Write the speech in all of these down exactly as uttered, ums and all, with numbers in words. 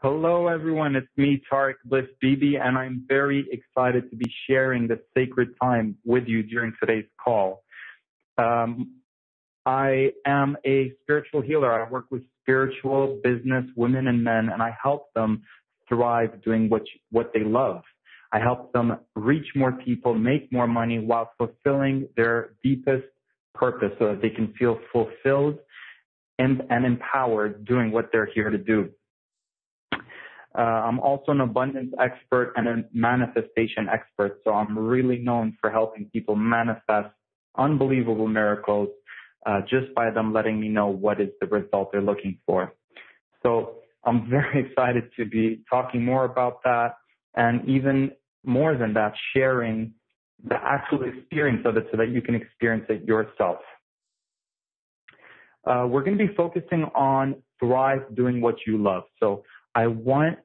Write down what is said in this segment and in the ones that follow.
Hello, everyone. It's me, Tarek Bliss Bibi, and I'm very excited to be sharing this sacred time with you during today's call. Um, I am a spiritual healer. I work with spiritual business women and men, and I help them thrive doing what what they love. I help them reach more people, make more money while fulfilling their deepest purpose so that they can feel fulfilled and, and empowered doing what they're here to do. Uh, I'm also an abundance expert and a manifestation expert, so I'm really known for helping people manifest unbelievable miracles uh, just by them letting me know what is the result they're looking for. So I'm very excited to be talking more about that, and even more than that, sharing the actual experience of it so that you can experience it yourself. Uh, we're going to be focusing on thrive doing what you love. So I want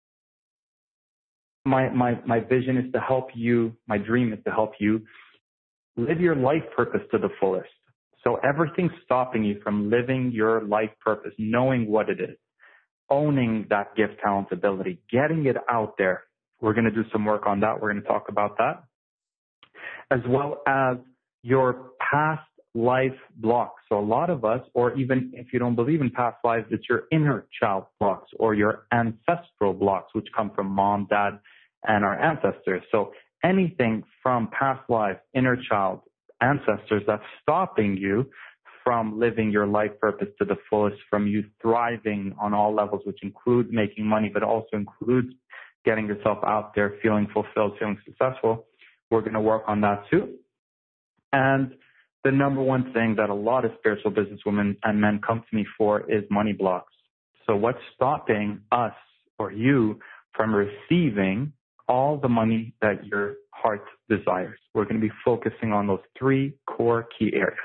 my, my, my vision is to help you, my dream is to help you live your life purpose to the fullest. So everything stopping you from living your life purpose, knowing what it is, owning that gift, talent, ability, getting it out there. We're going to do some work on that. We're going to talk about that, as well as your past life blocks. So a lot of us, or even if you don't believe in past lives, it's your inner child blocks or your ancestral blocks, which come from mom, dad, and our ancestors. So anything from past life, inner child, ancestors that's stopping you from living your life purpose to the fullest, from you thriving on all levels, which includes making money, but also includes getting yourself out there, feeling fulfilled, feeling successful. We're going to work on that too. And the number one thing that a lot of spiritual businesswomen and men come to me for is money blocks. So what's stopping us or you from receiving all the money that your heart desires? We're going to be focusing on those three core key areas.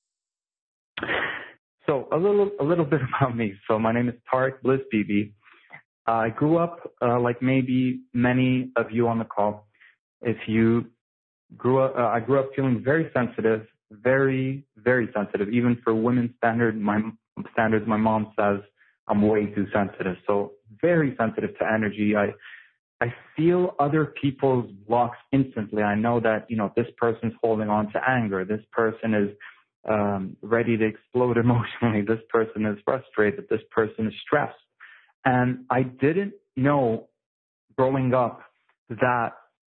So a little, a little bit about me. So my name is Tarek Bliss Bibi. I grew up uh, like maybe many of you on the call. If you grew up, uh, I grew up feeling very sensitive, very, very sensitive. Even for women's standard, my standards, my mom says I'm way too sensitive. So very sensitive to energy. I, I feel other people's blocks instantly. I know that, you know, this person's holding on to anger. This person is um, ready to explode emotionally. This person is frustrated. This person is stressed. And I didn't know growing up that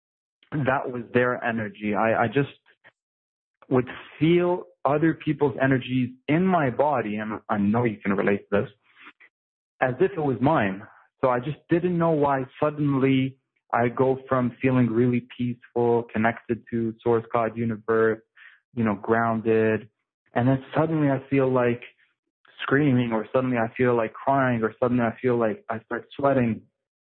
that was their energy. I, I just would feel other people's energies in my body, and I know you can relate to this, as if it was mine. So I just didn't know why suddenly I go from feeling really peaceful, connected to source, God, universe, you know, grounded, and then suddenly I feel like screaming, or suddenly I feel like crying, or suddenly I feel like I start sweating.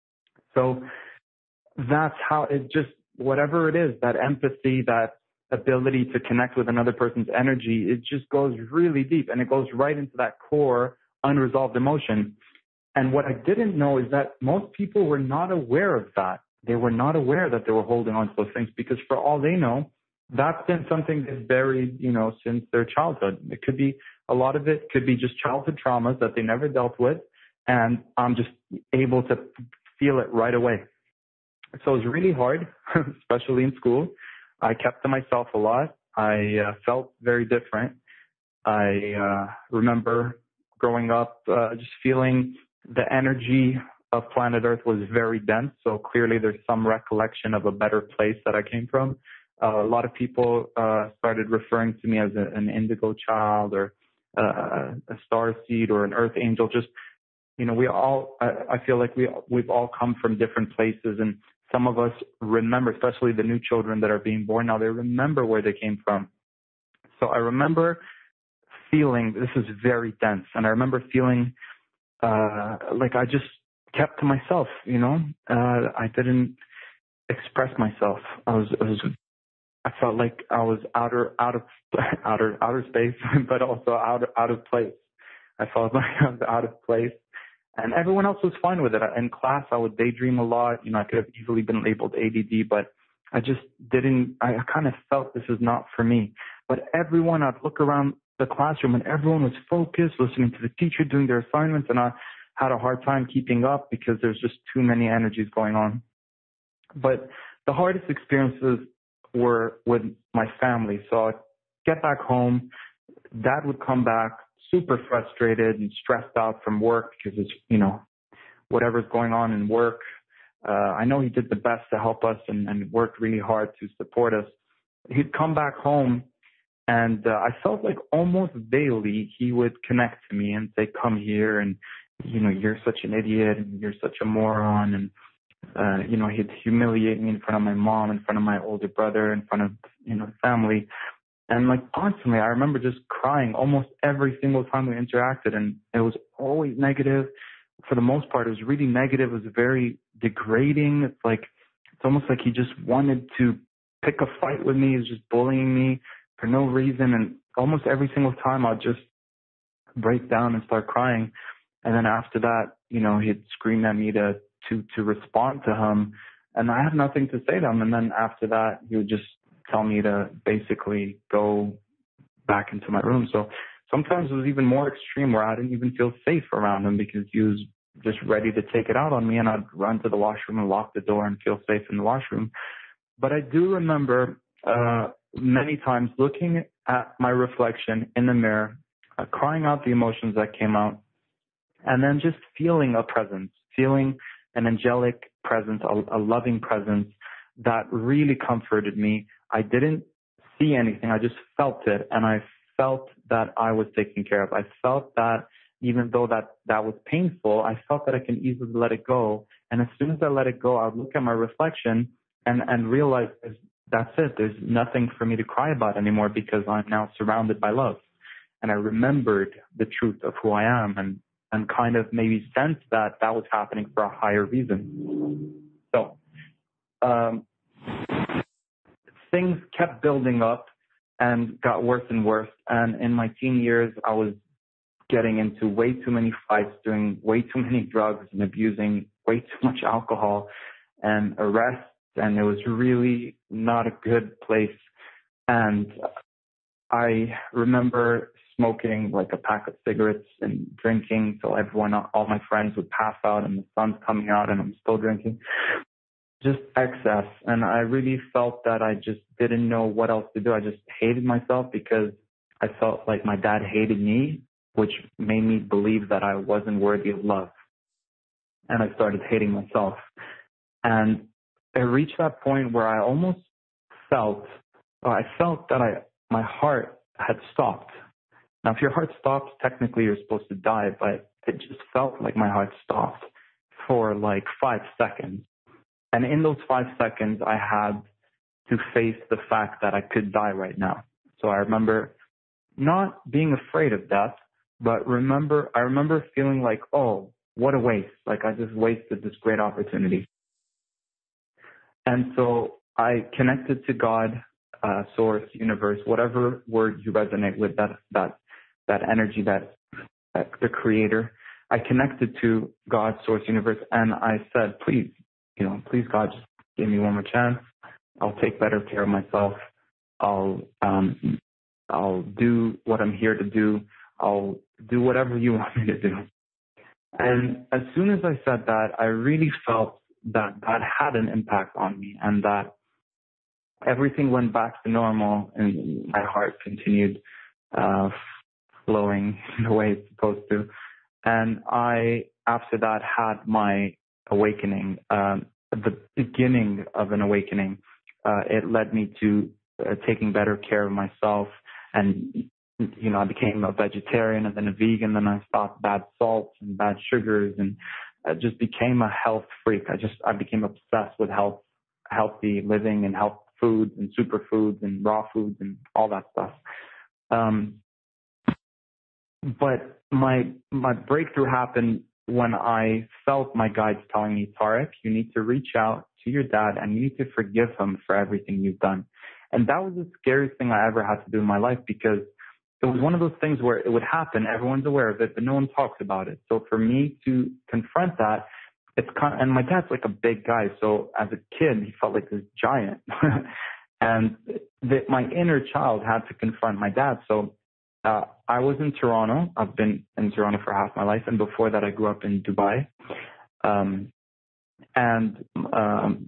So that's how it just, whatever it is, that empathy, that ability to connect with another person's energy, it just goes really deep, and it goes right into that core unresolved emotion. And what I didn't know is that most people were not aware of that. They were not aware that they were holding on to those things, because for all they know, that's been something that's buried, you know, since their childhood. It could be, a lot of it could be just childhood traumas that they never dealt with, and I'm just able to feel it right away. So it was really hard, especially in school. I kept to myself a lot. I uh, felt very different. I uh, remember growing up uh, just feeling the energy of planet Earth was very dense. So clearly there's some recollection of a better place that I came from. Uh, a lot of people uh, started referring to me as a, an indigo child, or uh, a star seed, or an earth angel. Just, you know, we all, I, I feel like we, we've all come from different places, and some of us remember, especially the new children that are being born now, they remember where they came from. So I remember feeling, this is very dense, and I remember feeling uh, like I just kept to myself, you know. Uh, I didn't express myself. I was, I was, I felt like I was outer, out of, outer, outer space, but also out, out of place. I felt like I was out of place. And everyone else was fine with it. In class, I would daydream a lot. You know, I could have easily been labeled A D D, but I just didn't, I kind of felt this is not for me. But everyone, I'd look around the classroom and everyone was focused, listening to the teacher, doing their assignments. And I, had a hard time keeping up because there's just too many energies going on. But the hardest experiences were with my family. So I'd get back home, Dad would come back super frustrated and stressed out from work because it's, you know, whatever's going on in work. Uh, I know he did the best to help us and, and worked really hard to support us. He'd come back home, and uh, I felt like almost daily he would connect to me and say, come here, and, you know, you're such an idiot, and you're such a moron, and, uh, you know, he'd humiliate me in front of my mom, in front of my older brother, in front of, you know, family. And, like, constantly, I remember just crying almost every single time we interacted, and it was always negative. For the most part, it was really negative. It was very degrading. It's like, it's almost like he just wanted to pick a fight with me. He was just bullying me for no reason. And almost every single time I'd just break down and start crying. And then after that, you know, he'd scream at me to, to, to respond to him. And I had nothing to say to him. And then after that, he would just tell me to basically go back into my room. So sometimes it was even more extreme where I didn't even feel safe around him because he was just ready to take it out on me, and I'd run to the washroom and lock the door and feel safe in the washroom. But I do remember uh, many times looking at my reflection in the mirror, uh, crying out the emotions that came out, and then just feeling a presence, feeling an angelic presence, a, a loving presence that really comforted me. I didn't see anything. I just felt it, and I felt that I was taken care of. I felt that even though that, that was painful, I felt that I can easily let it go. And as soon as I let it go, I would look at my reflection and, and realize that's it. There's nothing for me to cry about anymore because I'm now surrounded by love. And I remembered the truth of who I am and, and kind of maybe sensed that that was happening for a higher reason. So um, things kept building up and got worse and worse. And in my teen years, I was getting into way too many fights, doing way too many drugs and abusing way too much alcohol and arrests. And it was really not a good place. And I remember smoking like a pack of cigarettes and drinking till everyone, all my friends would pass out and the sun's coming out and I'm still drinking. Just excess. And I really felt that I just didn't know what else to do. I just hated myself because I felt like my dad hated me, which made me believe that I wasn't worthy of love. And I started hating myself. And I reached that point where I almost felt, well, I felt that I, my heart had stopped. Now, if your heart stops, technically you're supposed to die, but it just felt like my heart stopped for like five seconds. And in those five seconds, I had to face the fact that I could die right now. So I remember not being afraid of death, but remember, I remember feeling like, oh, what a waste. Like I just wasted this great opportunity. And so I connected to God, uh, source, universe, whatever word you resonate with, that, that, that energy, that, that the creator. I connected to God, source, universe, and I said, please, you know, please God, just give me one more chance. I'll take better care of myself. I'll, um, I'll do what I'm here to do. I'll do whatever you want me to do. And as soon as I said that, I really felt that that had an impact on me and that everything went back to normal and my heart continued uh, flowing the way it's supposed to. And I, after that, had my awakening, um, the beginning of an awakening. Uh, it led me to uh, taking better care of myself. And, you know, I became a vegetarian and then a vegan. Then I stopped bad salts and bad sugars and I just became a health freak. I just, I became obsessed with health, healthy living and health foods and superfoods and raw foods and all that stuff. Um, but my, my breakthrough happened when I felt my guides telling me, Tarek, you need to reach out to your dad and you need to forgive him for everything you've done. And that was the scariest thing I ever had to do in my life because it was one of those things where it would happen, everyone's aware of it, but no one talks about it. So for me to confront that, it's kind of, and my dad's like a big guy, so as a kid, he felt like this giant. And the, my inner child had to confront my dad. So uh, I was in Toronto. I've been in Toronto for half my life. And before that, I grew up in Dubai. Um, and um,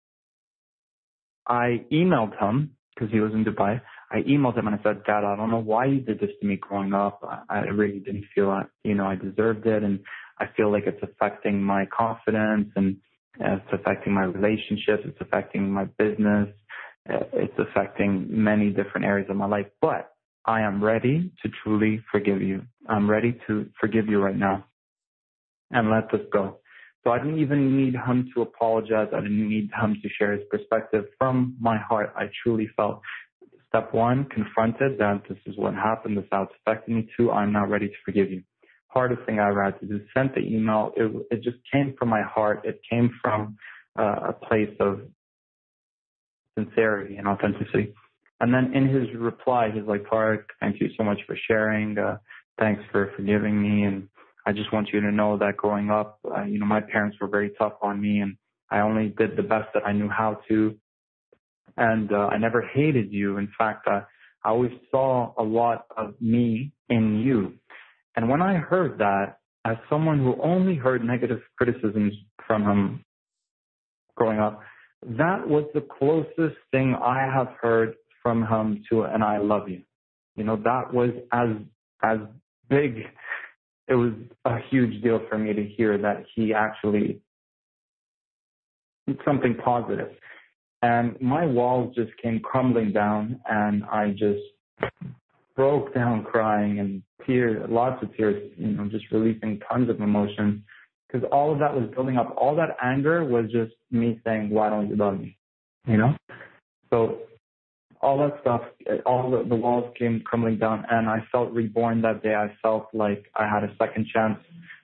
I emailed him because he was in Dubai. I emailed him and I said, Dad, I don't know why you did this to me growing up. I, I really didn't feel like, you know, I deserved it. And I feel like it's affecting my confidence and it's affecting my relationships. It's affecting my business. It's affecting many different areas of my life. But I am ready to truly forgive you. I'm ready to forgive you right now and let this go. So I didn't even need him to apologize. I didn't need him to share his perspective. From my heart, I truly felt, step one, confronted that this is what happened, this is how it's affecting me. Two, I'm now ready to forgive you. Hardest thing I ever had to do, sent the email. It, it just came from my heart. It came from uh, a place of sincerity and authenticity. And then in his reply, he's like, Tarek, thank you so much for sharing. Uh, thanks for forgiving me. And I just want you to know that growing up, uh, you know, my parents were very tough on me and I only did the best that I knew how to. And uh, I never hated you. In fact, uh, I always saw a lot of me in you. And when I heard that, as someone who only heard negative criticisms from him growing up, that was the closest thing I have heard from him to an I love you. You know, that was as as big. It was a huge deal for me to hear that he actually did something positive. And my walls just came crumbling down and I just broke down crying and tears, lots of tears, you know, just releasing tons of emotions. Because all of that was building up. All that anger was just me saying, why don't you love me? You know? So all that stuff, all the, the walls came crumbling down and I felt reborn that day. I felt like I had a second chance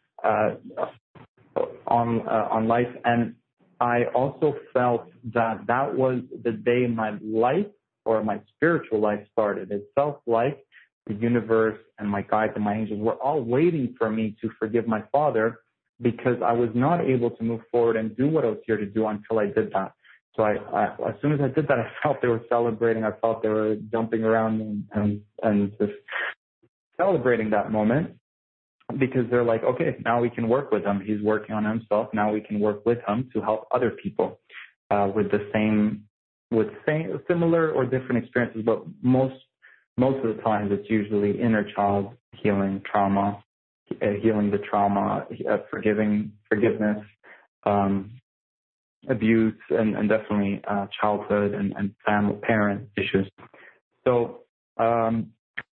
uh, on uh, on life. And I also felt that that was the day my life or my spiritual life started. It felt like the universe and my guides and my angels were all waiting for me to forgive my father because I was not able to move forward and do what I was here to do until I did that. So I, I, as soon as I did that, I felt they were celebrating. I felt they were jumping around and, and, and just celebrating that moment because they're like, okay, now we can work with him. He's working on himself. Now we can work with him to help other people uh, with the same, with same, similar or different experiences. But most, most of the times it's usually inner child healing, trauma, uh, healing the trauma, uh, forgiving, forgiveness, um, abuse, and, and definitely uh, childhood and, and family, parent issues. So um,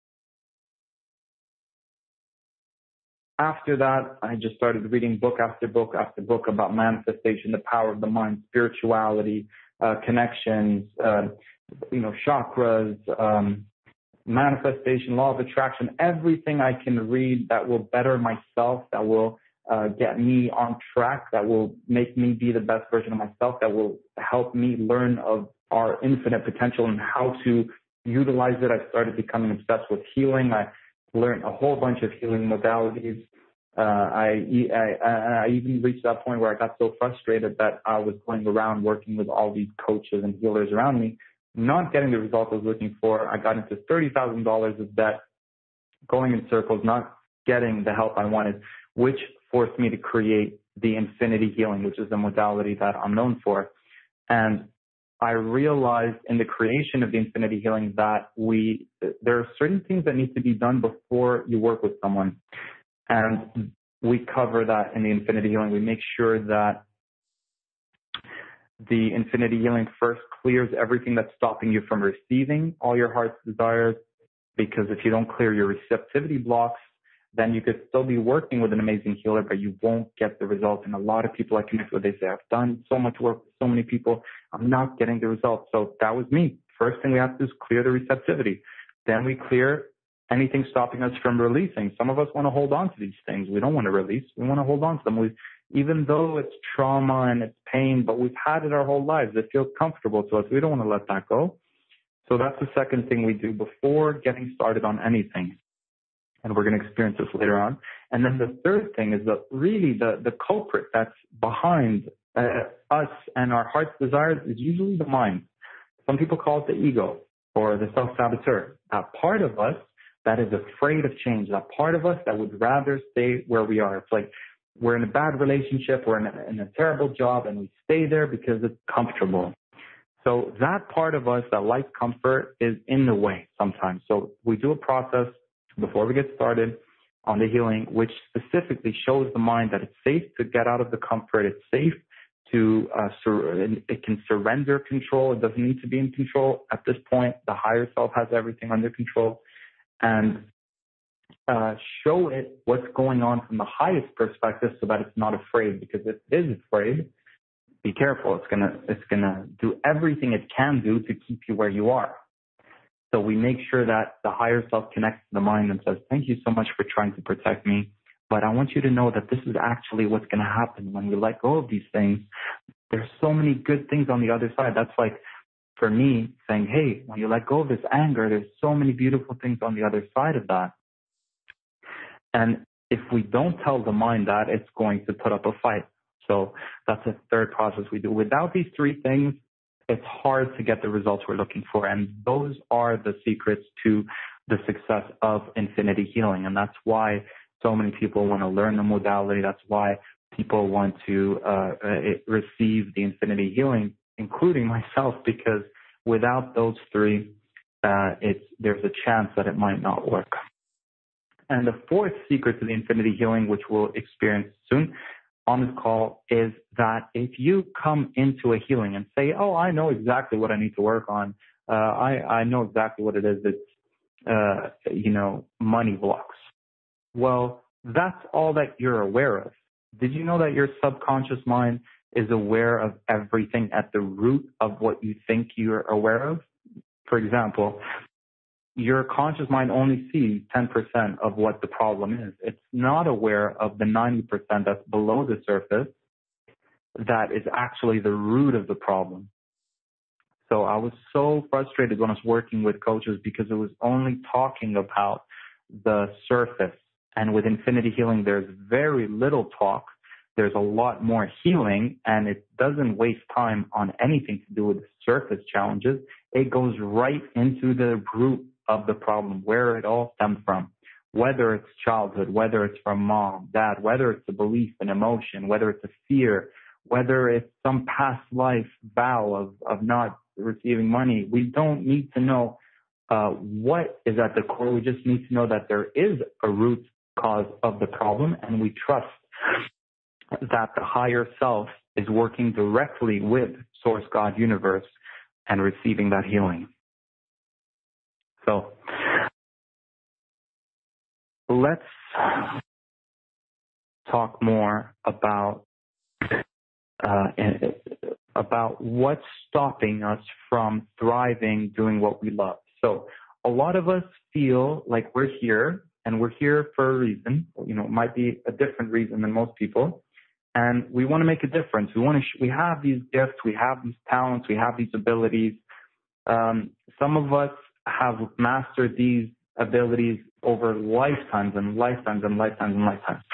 after that, I just started reading book after book after book about manifestation, the power of the mind, spirituality, uh, connections, uh, you know, chakras, um, manifestation, law of attraction, everything I can read that will better myself, that will uh, get me on track, that will make me be the best version of myself, that will help me learn of our infinite potential and how to utilize it. I started becoming obsessed with healing. I learned a whole bunch of healing modalities. Uh, I, I, I even reached that point where I got so frustrated that I was going around working with all these coaches and healers around me, not getting the results I was looking for. I got into thirty thousand dollars of debt, going in circles, not getting the help I wanted, which forced me to create the infinity healing, which is the modality that I'm known for. And I realized in the creation of the infinity healing that we, there are certain things that need to be done before you work with someone. And we cover that in the infinity healing. We make sure that the infinity healing first clears everything that's stopping you from receiving all your heart's desires, because if you don't clear your receptivity blocks, then you could still be working with an amazing healer, but you won't get the results. And a lot of people I connect with, they say, I've done so much work with so many people, I'm not getting the results. So that was me. First thing we have to do is clear the receptivity. Then we clear anything stopping us from releasing. Some of us want to hold on to these things. We don't want to release. We want to hold on to them. We, even though it's trauma and it's pain, but we've had it our whole lives. It feels comfortable to us. We don't want to let that go. So that's the second thing we do before getting started on anything. And we're going to experience this later on. And then the third thing is that really the, the culprit that's behind uh, us and our heart's desires is usually the mind. Some people call it the ego or the self-saboteur. That part of us that is afraid of change, that part of us that would rather stay where we are. It's like we're in a bad relationship, we're in a, in a terrible job, and we stay there because it's comfortable. So that part of us that likes comfort is in the way sometimes. So we do a process before we get started on the healing, which specifically shows the mind that it's safe to get out of the comfort. It's safe to, uh, sur- it can surrender control. It doesn't need to be in control. At this point, the higher self has everything under control. And uh, show it what's going on from the highest perspective so that it's not afraid. Because if it is afraid, be careful. It's gonna it's gonna do everything it can do to keep you where you are. So we make sure that the higher self connects to the mind and says, "Thank you so much for trying to protect me, but I want you to know that this is actually what's going to happen when we let go of these things. There's so many good things on the other side." That's like for me saying, "Hey, when you let go of this anger, there's so many beautiful things on the other side of that." And if we don't tell the mind that, it's going to put up a fight. So that's a third process we do. Without these three things, it's hard to get the results we're looking for. And those are the secrets to the success of infinity healing. And that's why so many people want to learn the modality. That's why people want to uh, receive the infinity healing, including myself, because without those three, uh, it's, there's a chance that it might not work. And the fourth secret to the infinity healing, which we'll experience soon on this call, is that if you come into a healing and say, "Oh, I know exactly what I need to work on. Uh, I, I know exactly what it is. It's, uh, you know, money blocks." Well, that's all that you're aware of. Did you know that your subconscious mind is aware of everything at the root of what you think you're aware of? For example, your conscious mind only sees ten percent of what the problem is. It's not aware of the ninety percent that's below the surface that is actually the root of the problem. So I was so frustrated when I was working with coaches because it was only talking about the surface. And with infinity healing, there's very little talk. There's a lot more healing, and it doesn't waste time on anything to do with the surface challenges. It goes right into the root of the problem, where it all stemmed from, whether it's childhood, whether it's from mom, dad, whether it's a belief, an emotion, whether it's a fear, whether it's some past life vow of, of not receiving money. We don't need to know uh, what is at the core. We just need to know that there is a root cause of the problem, and we trust that the higher self is working directly with Source, God, Universe, and receiving that healing. So let's talk more about uh, about what's stopping us from thriving doing what we love. So a lot of us feel like we're here, and we're here for a reason. You know, it might be a different reason than most people. And we want to make a difference. We want to. Sh- we have these gifts. We have these talents. We have these abilities. Um, some of us have mastered these abilities over lifetimes and lifetimes and lifetimes and lifetimes.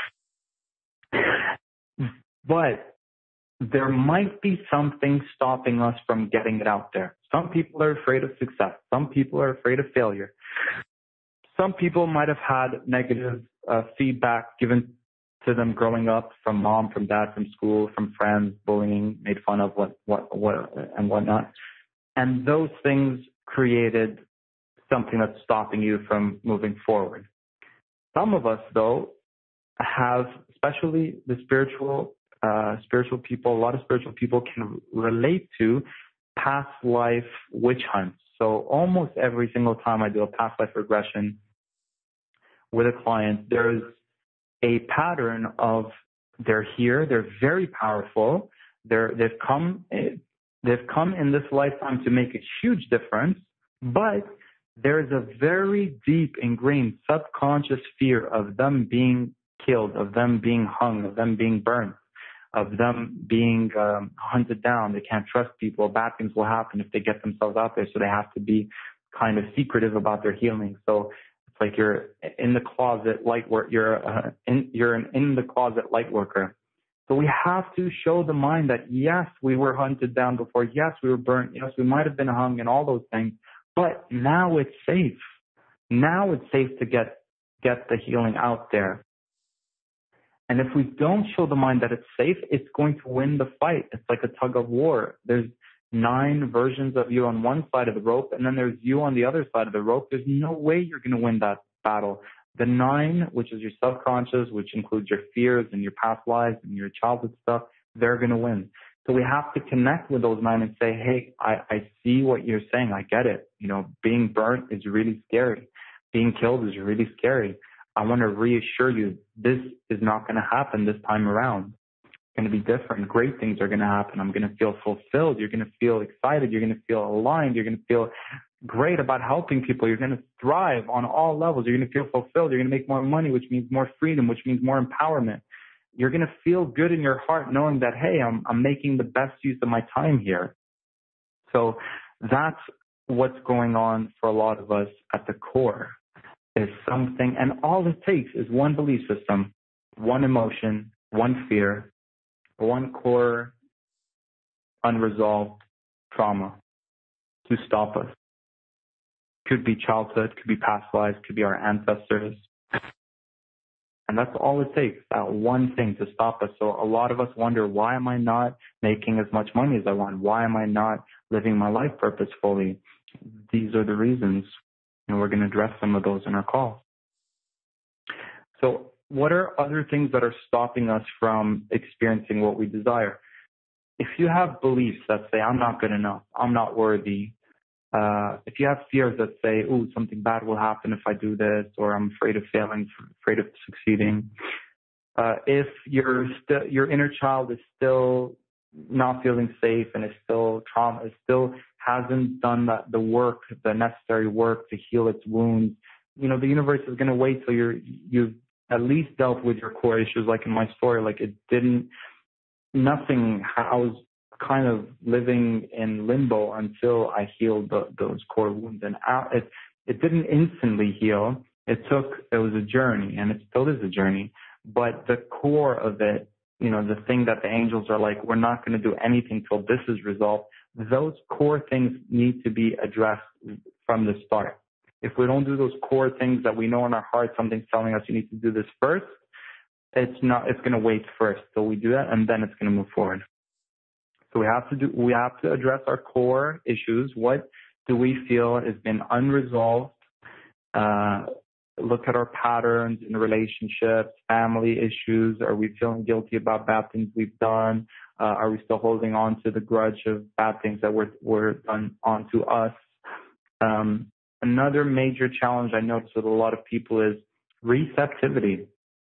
But there might be something stopping us from getting it out there. Some people are afraid of success. Some people are afraid of failure. Some people might have had negative uh, feedback given to them growing up from mom, from dad, from school, from friends, bullying, made fun of, what, what, what, and whatnot. And those things created something that's stopping you from moving forward. Some of us, though, have, especially the spiritual, uh, spiritual people, a lot of spiritual people can relate to past life witch hunts. So almost every single time I do a past life regression with a client, there's a pattern of they're here, they're very powerful, they're, they've come, they've come in this lifetime to make a huge difference, but there's a very deep ingrained subconscious fear of them being killed, of them being hung, of them being burned, of them being um, hunted down. They can't trust people. Bad things will happen if they get themselves out there, so they have to be kind of secretive about their healing. So it's like you're in the closet light work. You're uh, in you're an in the closet light worker. So we have to show the mind that yes, we were hunted down before. Yes, we were burnt. Yes, we might have been hung and all those things. But now it's safe. Now it's safe to get, get the healing out there. And if we don't show the mind that it's safe, it's going to win the fight. It's like a tug of war. There's nine versions of you on one side of the rope, and then there's you on the other side of the rope. There's no way you're going to win that battle. The nine, which is your subconscious, which includes your fears and your past lives and your childhood stuff, they're going to win. So we have to connect with those nine and say, hey, I, I see what you're saying. I get it. You know, being burnt is really scary. Being killed is really scary. I want to reassure you, this is not going to happen this time around. It's going to be different. Great things are going to happen. I'm going to feel fulfilled. You're going to feel excited. You're going to feel aligned. You're going to feel great about helping people. You're going to thrive on all levels. You're going to feel fulfilled. You're going to make more money, which means more freedom, which means more empowerment. You're going to feel good in your heart knowing that, hey, I'm, I'm making the best use of my time here. So that's what's going on for a lot of us at the core. Is something, and all it takes is one belief system, one emotion, one fear, one core unresolved trauma to stop us. Could be childhood, could be past lives, could be our ancestors. And that's all it takes, that one thing to stop us. So a lot of us wonder, why am I not making as much money as I want? Why am I not living my life purposefully? These are the reasons. And we're going to address some of those in our call. So what are other things that are stopping us from experiencing what we desire? If you have beliefs that say, I'm not good enough, I'm not worthy, uh, if you have fears that say, oh, something bad will happen if I do this, or I'm afraid of failing, afraid of succeeding, uh, if your st- your inner child is still not feeling safe and is still trauma, is still hasn't done that, the work, the necessary work to heal its wounds, you know, the universe is going to wait till you're, you've at least dealt with your core issues. Like in my story, like it didn't, nothing, I was kind of living in limbo until I healed the, those core wounds. And it, it didn't instantly heal. It took, it was a journey, and it still is a journey. But the core of it, you know, the thing that the angels are like, we're not going to do anything till this is resolved. Those core things need to be addressed from the start. If we don't do those core things that we know in our heart, something's telling us you need to do this first, it's not, it's going to wait first till we do that, and then it's going to move forward. So we have to do, we have to address our core issues. What do we feel has been unresolved? Uh, look at our patterns in relationships, family issues. Are we feeling guilty about bad things we've done? Uh, are we still holding on to the grudge of bad things that were, were done onto us? Um, another major challenge I notice with a lot of people is receptivity.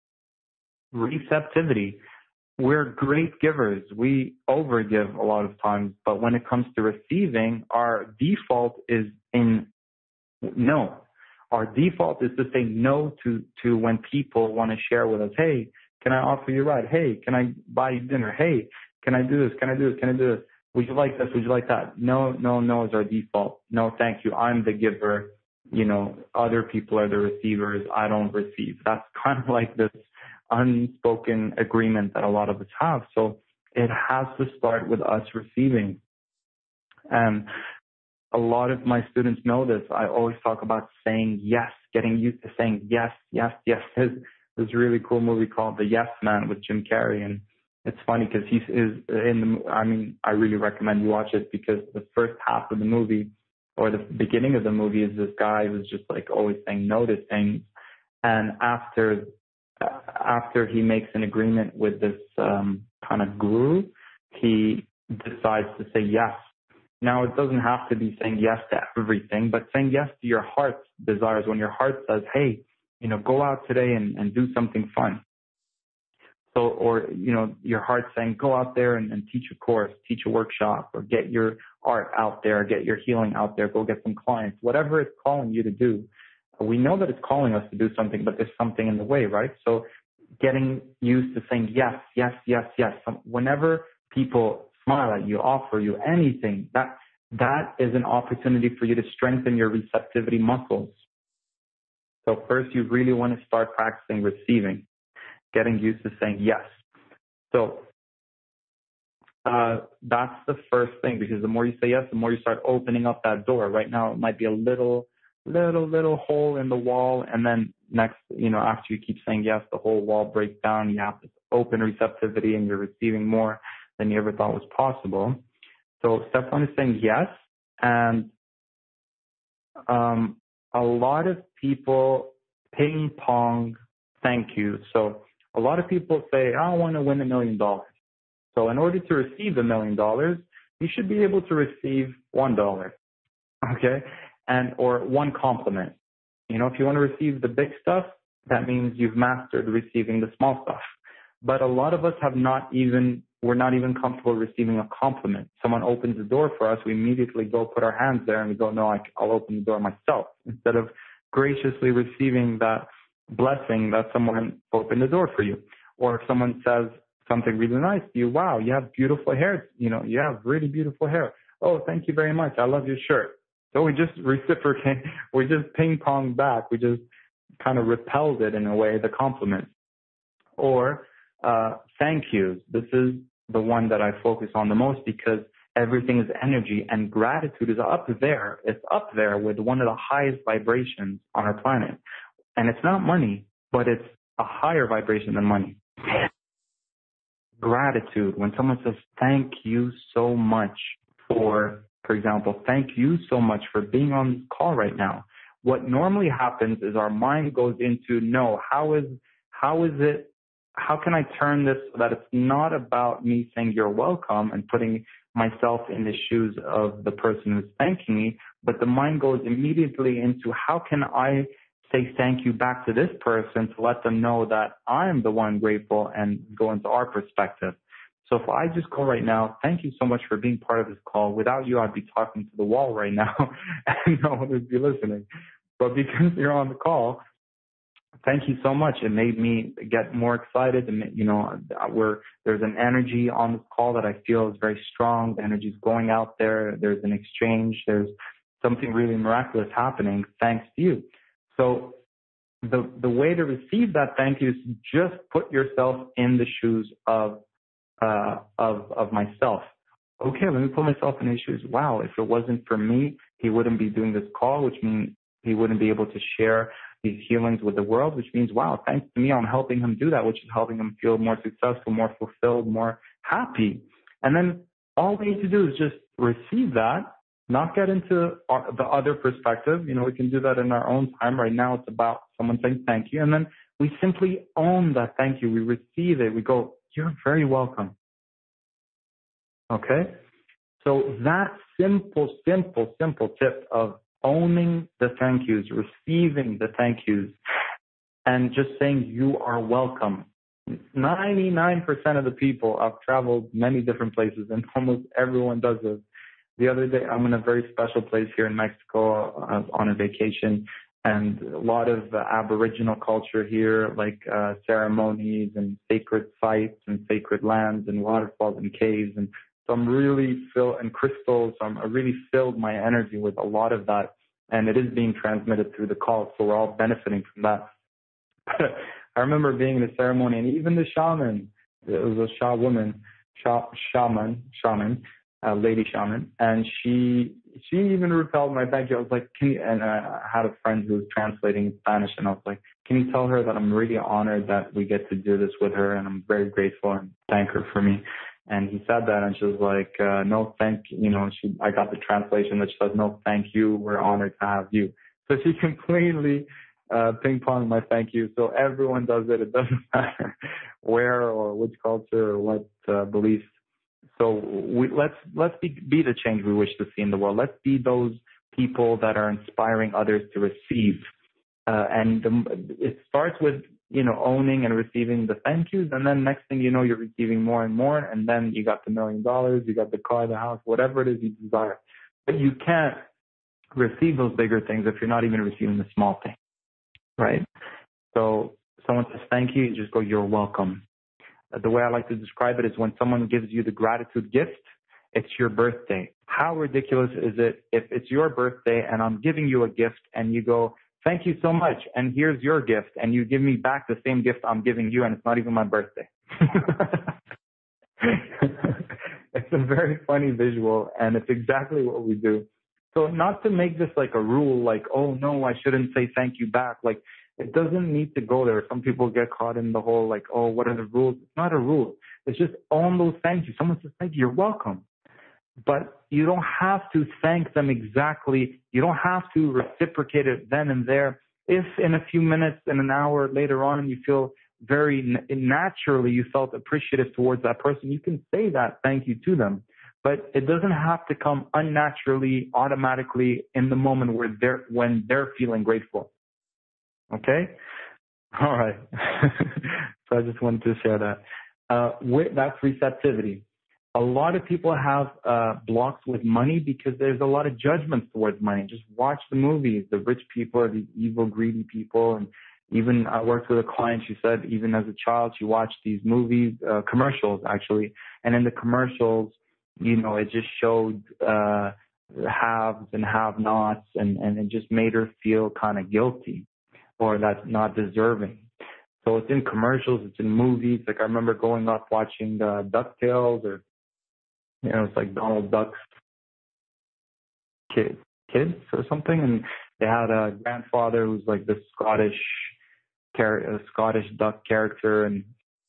Receptivity. We're great givers. We overgive a lot of times, but when it comes to receiving, our default is in no. Our default is to say no to, to when people want to share with us. Hey, can I offer you a ride? Hey, can I buy you dinner? Hey, can I do this? Can I do this? Can I do this? Would you like this? Would you like that? No, no, no is our default. No, thank you. I'm the giver. You know, other people are the receivers. I don't receive. That's kind of like this unspoken agreement that a lot of us have. So it has to start with us receiving. And a lot of my students know this. I always talk about saying yes, getting used to saying yes, yes, yes. There's this really cool movie called The Yes Man with Jim Carrey. And it's funny because he is in the, I mean, I really recommend you watch it, because the first half of the movie, or the beginning of the movie, is this guy who's just like always saying no to things. And after, after he makes an agreement with this um, kind of guru, he decides to say yes. Now, it doesn't have to be saying yes to everything, but saying yes to your heart's desires. When your heart says, hey, you know, go out today and, and do something fun. So, or, you know, your heart saying, go out there and, and teach a course, teach a workshop, or get your art out there, get your healing out there, go get some clients, whatever it's calling you to do. We know that it's calling us to do something, but there's something in the way, right? So getting used to saying yes, yes, yes, yes. Whenever people smile at you, offer you anything, that that is an opportunity for you to strengthen your receptivity muscles. So first, you really want to start practicing receiving, getting used to saying yes. So uh, that's the first thing, because the more you say yes, the more you start opening up that door. Right now, it might be a little little, little hole in the wall. And then next, you know, after you keep saying yes, the whole wall breaks down. You have this open receptivity and you're receiving more than you ever thought was possible. So step one is saying yes. And um, a lot of people ping pong thank you. So a lot of people say, I want to win a million dollars. So in order to receive a million dollars, you should be able to receive one dollar, okay? And, or one compliment. You know, if you want to receive the big stuff, that means you've mastered receiving the small stuff. But a lot of us have not even, we're not even comfortable receiving a compliment. Someone opens the door for us, we immediately go put our hands there and we go, no, I, I'll open the door myself, instead of graciously receiving that blessing that someone opened the door for you. Or if someone says something really nice to you, wow, you have beautiful hair, you know, you have really beautiful hair. Oh, thank you very much. I love your shirt. So we just reciprocate, we just ping pong back. We just kind of repelled it in a way, the compliment. Or uh, thank yous. This is the one that I focus on the most because everything is energy and gratitude is up there. It's up there with one of the highest vibrations on our planet. And it's not money, but it's a higher vibration than money. Gratitude. When someone says, thank you so much for, for example, thank you so much for being on this call right now. What normally happens is our mind goes into, no, how is, how is it, how can I turn this so that it's not about me saying you're welcome and putting myself in the shoes of the person who's thanking me, but the mind goes immediately into how can I say thank you back to this person to let them know that I'm the one grateful and go into our perspective. So if I just go right now, thank you so much for being part of this call. Without you, I'd be talking to the wall right now and no one would be listening. But because you're on the call, thank you so much. It made me get more excited. And, you know, we're, there's an energy on this call that I feel is very strong. The energy is going out there. There's an exchange. There's something really miraculous happening thanks to you. So the the way to receive that thank you is just put yourself in the shoes of uh, of of myself. Okay, let me put myself in his shoes. Wow, if it wasn't for me, he wouldn't be doing this call, which means he wouldn't be able to share these healings with the world, which means, wow, thanks to me, I'm helping him do that, which is helping him feel more successful, more fulfilled, more happy. And then all we need to do is just receive that, not get into our, the other perspective. You know, we can do that in our own time. Right now, it's about someone saying thank you. And then we simply own that thank you. We receive it. We go, you're very welcome. Okay? So that simple, simple, simple tip of owning the thank yous, receiving the thank yous, and just saying you are welcome. ninety-nine percent of the people, I've traveled many different places, and almost everyone does this. The other day, I'm in a very special place here in Mexico uh, on a vacation, and a lot of uh, Aboriginal culture here, like uh, ceremonies and sacred sites and sacred lands and waterfalls and caves. And so I'm really filled, and crystals, so I'm, I really filled my energy with a lot of that, and it is being transmitted through the call, so we're all benefiting from that. But I remember being in a ceremony, and even the shaman, it was a Sha woman, Sha, shaman, shaman, a lady shaman, and she she even repelled my thank you. I was like, can you, and I had a friend who was translating in Spanish, and I was like, can you tell her that I'm really honored that we get to do this with her, and I'm very grateful, and thank her for me. And he said that, and she was like, uh, no, thank you. You know, she, I got the translation that she says, no, thank you. We're honored to have you. So she completely uh, ping-ponged my thank you. So everyone does it. It doesn't matter where or which culture or what uh, beliefs. So we, let's let's be, be the change we wish to see in the world. Let's be those people that are inspiring others to receive. Uh, and the, it starts with, you know, owning and receiving the thank yous. And then next thing you know, you're receiving more and more. And then you got the million dollars, you got the car, the house, whatever it is you desire. But you can't receive those bigger things if you're not even receiving the small thing, right? So someone says thank you, you just go, you're welcome. The way I like to describe it is when someone gives you the gratitude gift, it's your birthday. How ridiculous is it if it's your birthday and I'm giving you a gift and you go, thank you so much, and here's your gift, and you give me back the same gift I'm giving you, and it's not even my birthday. It's a very funny visual, and it's exactly what we do. So not to make this like a rule, like, oh no, I shouldn't say thank you back. Like, it doesn't need to go there. Some people get caught in the whole like, oh, what are the rules? It's not a rule. It's just own those thank you. Someone says thank you, you're welcome. But you don't have to thank them exactly. You don't have to reciprocate it then and there. If in a few minutes and an hour later on you feel very naturally you felt appreciative towards that person, you can say that thank you to them. But it doesn't have to come unnaturally, automatically in the moment where they're when they're feeling grateful. Okay? All right. So I just wanted to share that. Uh, with, that's receptivity. A lot of people have uh, blocks with money because there's a lot of judgments towards money. Just watch the movies. The rich people are these evil, greedy people. And even I worked with a client, she said even as a child, she watched these movies, uh, commercials actually. And in the commercials, you know, it just showed uh, haves and have-nots, and, and it just made her feel kind of guilty or that's not deserving. So it's in commercials, it's in movies. Like I remember growing up watching uh, DuckTales, or, you know, it's like Donald Duck's kid, kids or something. And they had a grandfather who's like this Scottish, char- Scottish duck character, and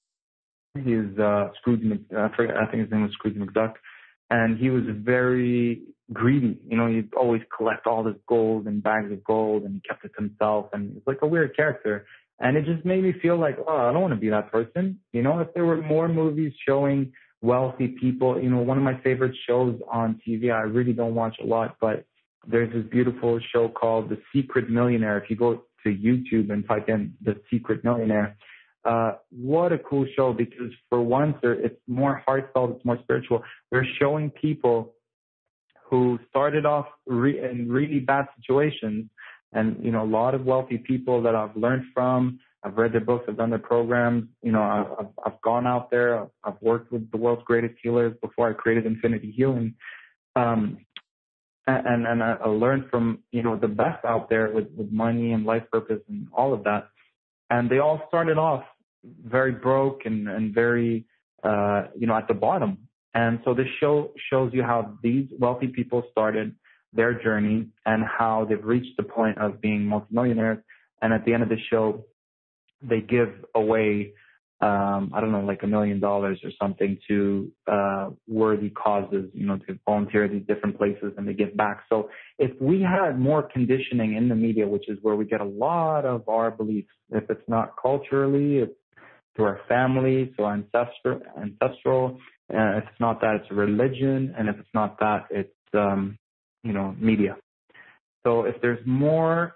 he's uh, Scrooge, Mc- I, forget, I think his name was Scrooge McDuck. And he was very greedy. You know, he'd always collect all this gold and bags of gold, and he kept it to himself. And it's like a weird character. And it just made me feel like, oh, I don't want to be that person. You know, if there were more movies showing wealthy people, you know, one of my favorite shows on T V, I really don't watch a lot, but there's this beautiful show called The Secret Millionaire. If you go to YouTube and type in The Secret Millionaire, Uh, what a cool show, because for once it's more heartfelt, it's more spiritual. They're showing people who started off re- in really bad situations, and, you know, a lot of wealthy people that I've learned from. I've read their books, I've done their programs, you know, I've, I've gone out there, I've worked with the world's greatest healers before I created Infinity Healing. Um, and, and I learned from, you know, the best out there with, with money and life purpose and all of that. And they all started off very broke and, and very, uh, you know, at the bottom. And so this show shows you how these wealthy people started their journey and how they've reached the point of being multimillionaires. And at the end of the show, they give away, um, I don't know, like a million dollars or something to uh, worthy causes, you know, to volunteer at these different places, and they give back. So if we had more conditioning in the media, which is where we get a lot of our beliefs, if it's not culturally, it's through our family, so ancestral, ancestral. Uh, if it's not that, it's religion. And if it's not that, it's, um, you know, media. So if there's more,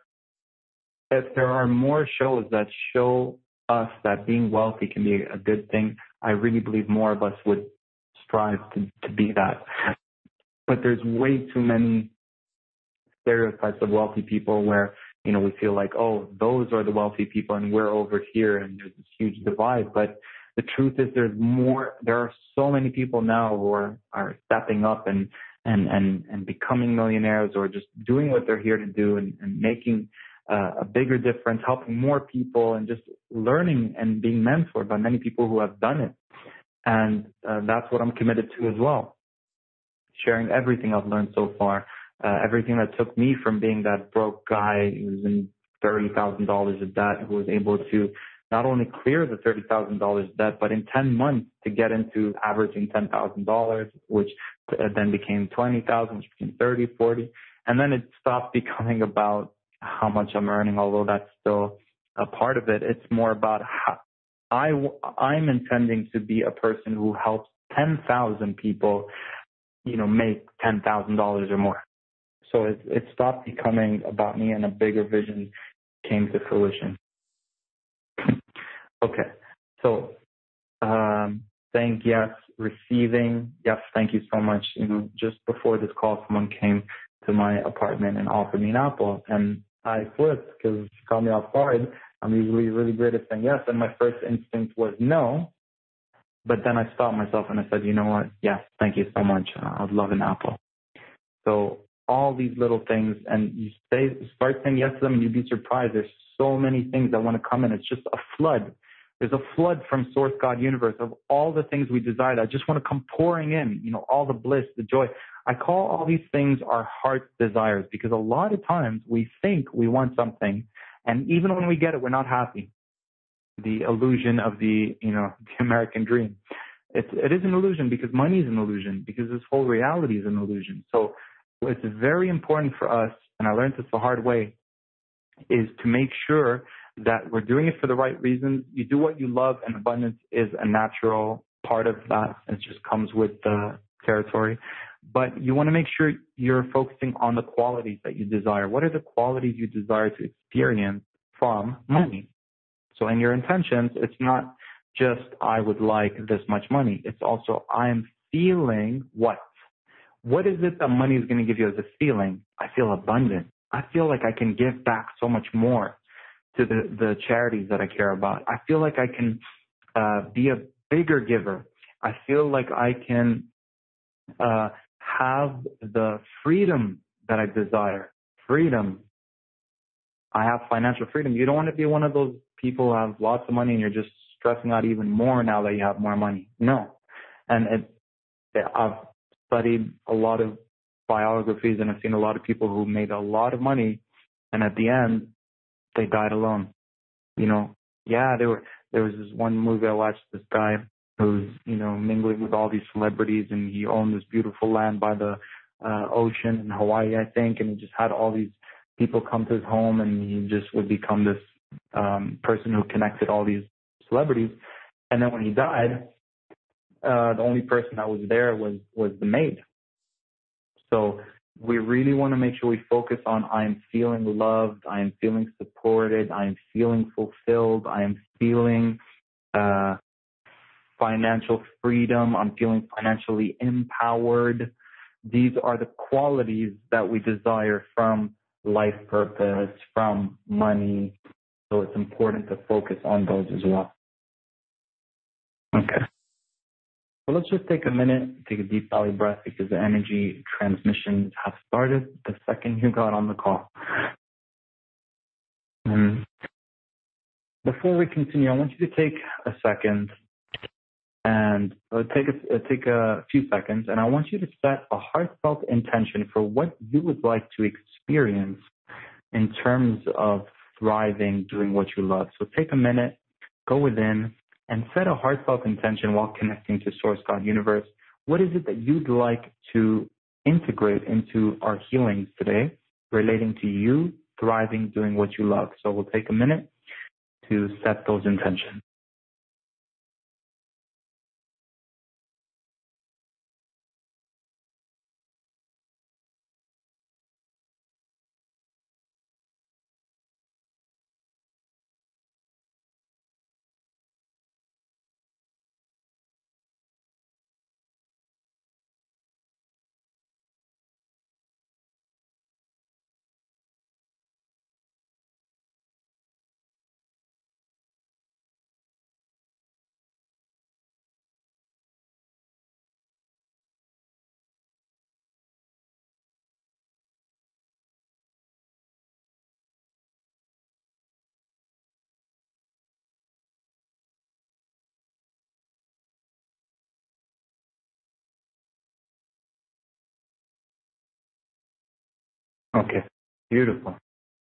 if there are more shows that show us that being wealthy can be a good thing, I really believe more of us would strive to, to be that. But there's way too many stereotypes of wealthy people where, you know, we feel like, oh, those are the wealthy people and we're over here, and there's this huge divide. But the truth is there's more, there are so many people now who are, are stepping up and, and, and, and becoming millionaires, or just doing what they're here to do, and, and making uh, a bigger difference, helping more people, and just learning and being mentored by many people who have done it. And uh, that's what I'm committed to as well. Sharing everything I've learned so far, uh, everything that took me from being that broke guy who was in thirty thousand dollars of debt, who was able to not only clear the thirty thousand dollars debt, but in ten months to get into averaging ten thousand dollars, which then became twenty thousand dollars, which became thirty, forty. And then it stopped becoming about how much I'm earning, although that's still a part of it. It's more about how I, I'm intending to be a person who helps ten thousand people, you know, make ten thousand dollars or more. So it, it stopped becoming about me, and a bigger vision came to fruition. Okay. So, um, saying yes, receiving, yes, thank you so much. You know, just before this call, someone came to my apartment and offered me an apple, and I flipped because she caught me off guard. I'm usually really great at saying yes, and my first instinct was no. But then I stopped myself and I said, you know what? Yes, thank you so much. I'd love an apple. So all these little things, and you say, start saying yes to them, and you'd be surprised. There's so many things that want to come in. It's just a flood. There's a flood from Source God Universe of all the things we desire that just want to come pouring in, you know, all the bliss, the joy. I call all these things our heart's desires because a lot of times we think we want something, and even when we get it, we're not happy. The illusion of the, you know, the American dream. It's, it is an illusion because money is an illusion, because this whole reality is an illusion. So it's very important for us, and I learned this the hard way, is to make sure that we're doing it for the right reasons. You do what you love, and abundance is a natural part of that. It just comes with the territory. But you want to make sure you're focusing on the qualities that you desire. What are the qualities you desire to experience from money? So in your intentions, it's not just I would like this much money. It's also I'm feeling what? What is it that money is going to give you as a feeling? I feel abundant. I feel like I can give back so much more to the, the charities that I care about. I feel like I can uh, be a bigger giver. I feel like I can uh, have the freedom that I desire. Freedom. I have financial freedom. You don't want to be one of those people who have lots of money and you're just stressing out even more now that you have more money. No. And it, I've studied a lot of biographies and I've seen a lot of people who made a lot of money and at the end, they died alone. You know, yeah, there were, there was this one movie I watched, this guy who's, you know, mingling with all these celebrities and he owned this beautiful land by the uh, ocean in Hawaii, I think, and he just had all these people come to his home and he just would become this um, person who connected all these celebrities. And then when he died, uh, the only person that was there was, was the maid. So we really want to make sure we focus on I'm feeling loved, I'm feeling supported, I'm feeling fulfilled, I'm feeling uh, financial freedom, I'm feeling financially empowered. These are the qualities that we desire from life purpose, from money. So it's important to focus on those as well. Okay. Well, let's just take a minute, take a deep belly breath because the energy transmissions have started the second you got on the call. And before we continue, I want you to take a second and uh, take a, uh, take a few seconds, and I want you to set a heartfelt intention for what you would like to experience in terms of thriving, doing what you love. So take a minute, go within, and set a heartfelt intention while connecting to Source, God, Universe. What is it that you'd like to integrate into our healings today relating to you thriving, doing what you love? So we'll take a minute to set those intentions. Okay, beautiful.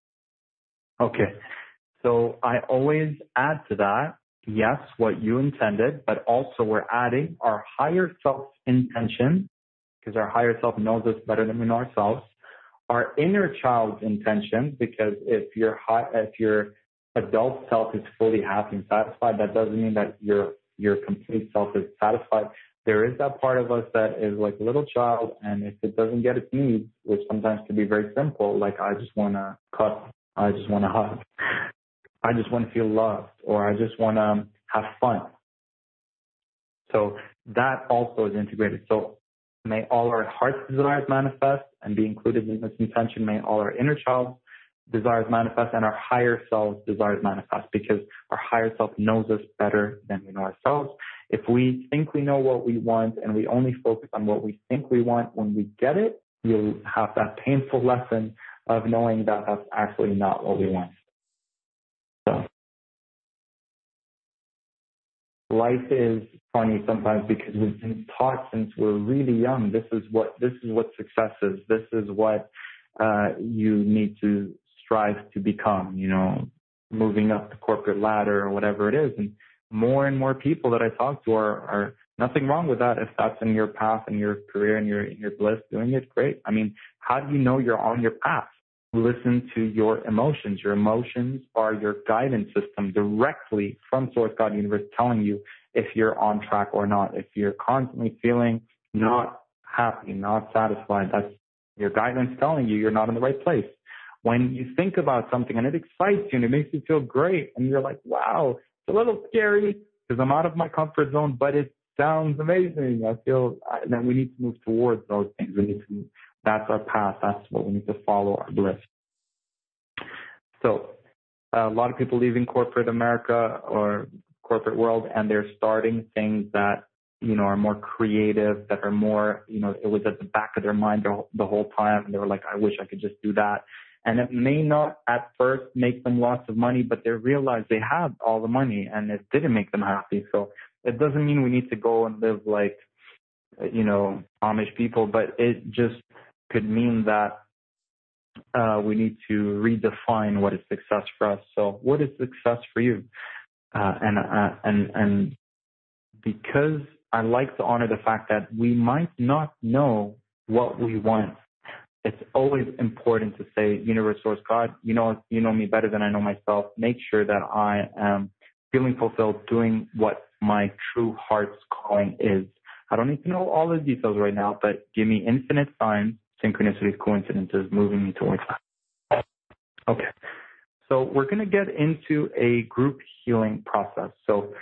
Okay, so I always add to that, yes, what you intended, but also we're adding our higher self intention, because our higher self knows us better than we know ourselves. Our inner child's intention, because if your high, if your adult self is fully happy and satisfied, that doesn't mean that your your complete self is satisfied. There is that part of us that is like a little child, and if it doesn't get its needs, which sometimes can be very simple, like I just want to cuddle, I just want to hug, I just want to feel loved, or I just want to have fun. So that also is integrated. So may all our heart's desires manifest and be included in this intention. May all our inner child's desires manifest and our higher self's desires manifest, because our higher self knows us better than we know ourselves. If we think we know what we want and we only focus on what we think we want, when we get it, you'll have that painful lesson of knowing that that's actually not what we want. So life is funny sometimes because we've been taught since we're really young, this is what, this is what success is. This is what, uh, you need to strive to become, you know, moving up the corporate ladder or whatever it is. And more and more people that I talk to are, are nothing wrong with that. If that's in your path and your career and your, your bliss, doing it, great. I mean, how do you know you're on your path? Listen to your emotions. Your emotions are your guidance system directly from Source, God, Universe, telling you if you're on track or not. If you're constantly feeling not happy, not satisfied, that's your guidance telling you you're not in the right place. When you think about something and it excites you and it makes you feel great and you're like, wow, it's a little scary because I'm out of my comfort zone, but it sounds amazing. I feel that we need to move towards those things. We need to, that's our path. That's what we need to follow, our bliss. So uh, a lot of people leaving corporate America or corporate world, and they're starting things that, you know, are more creative, that are more, you know, it was at the back of their mind the, the whole time. And they were like, I wish I could just do that. And it may not at first make them lots of money, but they realize they have all the money and it didn't make them happy. So it doesn't mean we need to go and live like, you know, Amish people, but it just could mean that uh, we need to redefine what is success for us. So what is success for you? Uh, and, uh, and, and because I like to honor the fact that we might not know what we want, it's always important to say, Universe, Source, God, you know, you know me better than I know myself. Make sure that I am feeling fulfilled, doing what my true heart's calling is. I don't need to know all the details right now, but give me infinite signs, synchronicities, coincidences, moving me towards that. Okay. So we're going to get into a group healing process. So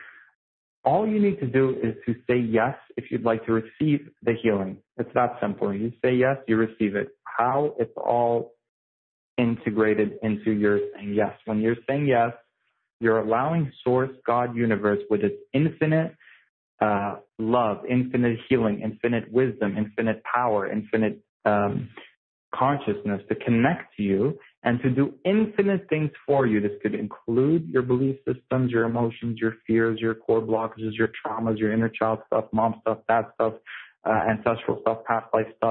all you need to do is to say yes if you'd like to receive the healing. It's that simple. You say yes, you receive it. How it's all integrated into your saying yes. When you're saying yes, you're allowing Source, God, Universe, with its infinite uh, love, infinite healing, infinite wisdom, infinite power, infinite um, consciousness to connect to you and to do infinite things for you. This could include your belief systems, your emotions, your fears, your core blockages, your traumas, your inner child stuff, mom stuff, dad stuff, uh, ancestral stuff, past life stuff.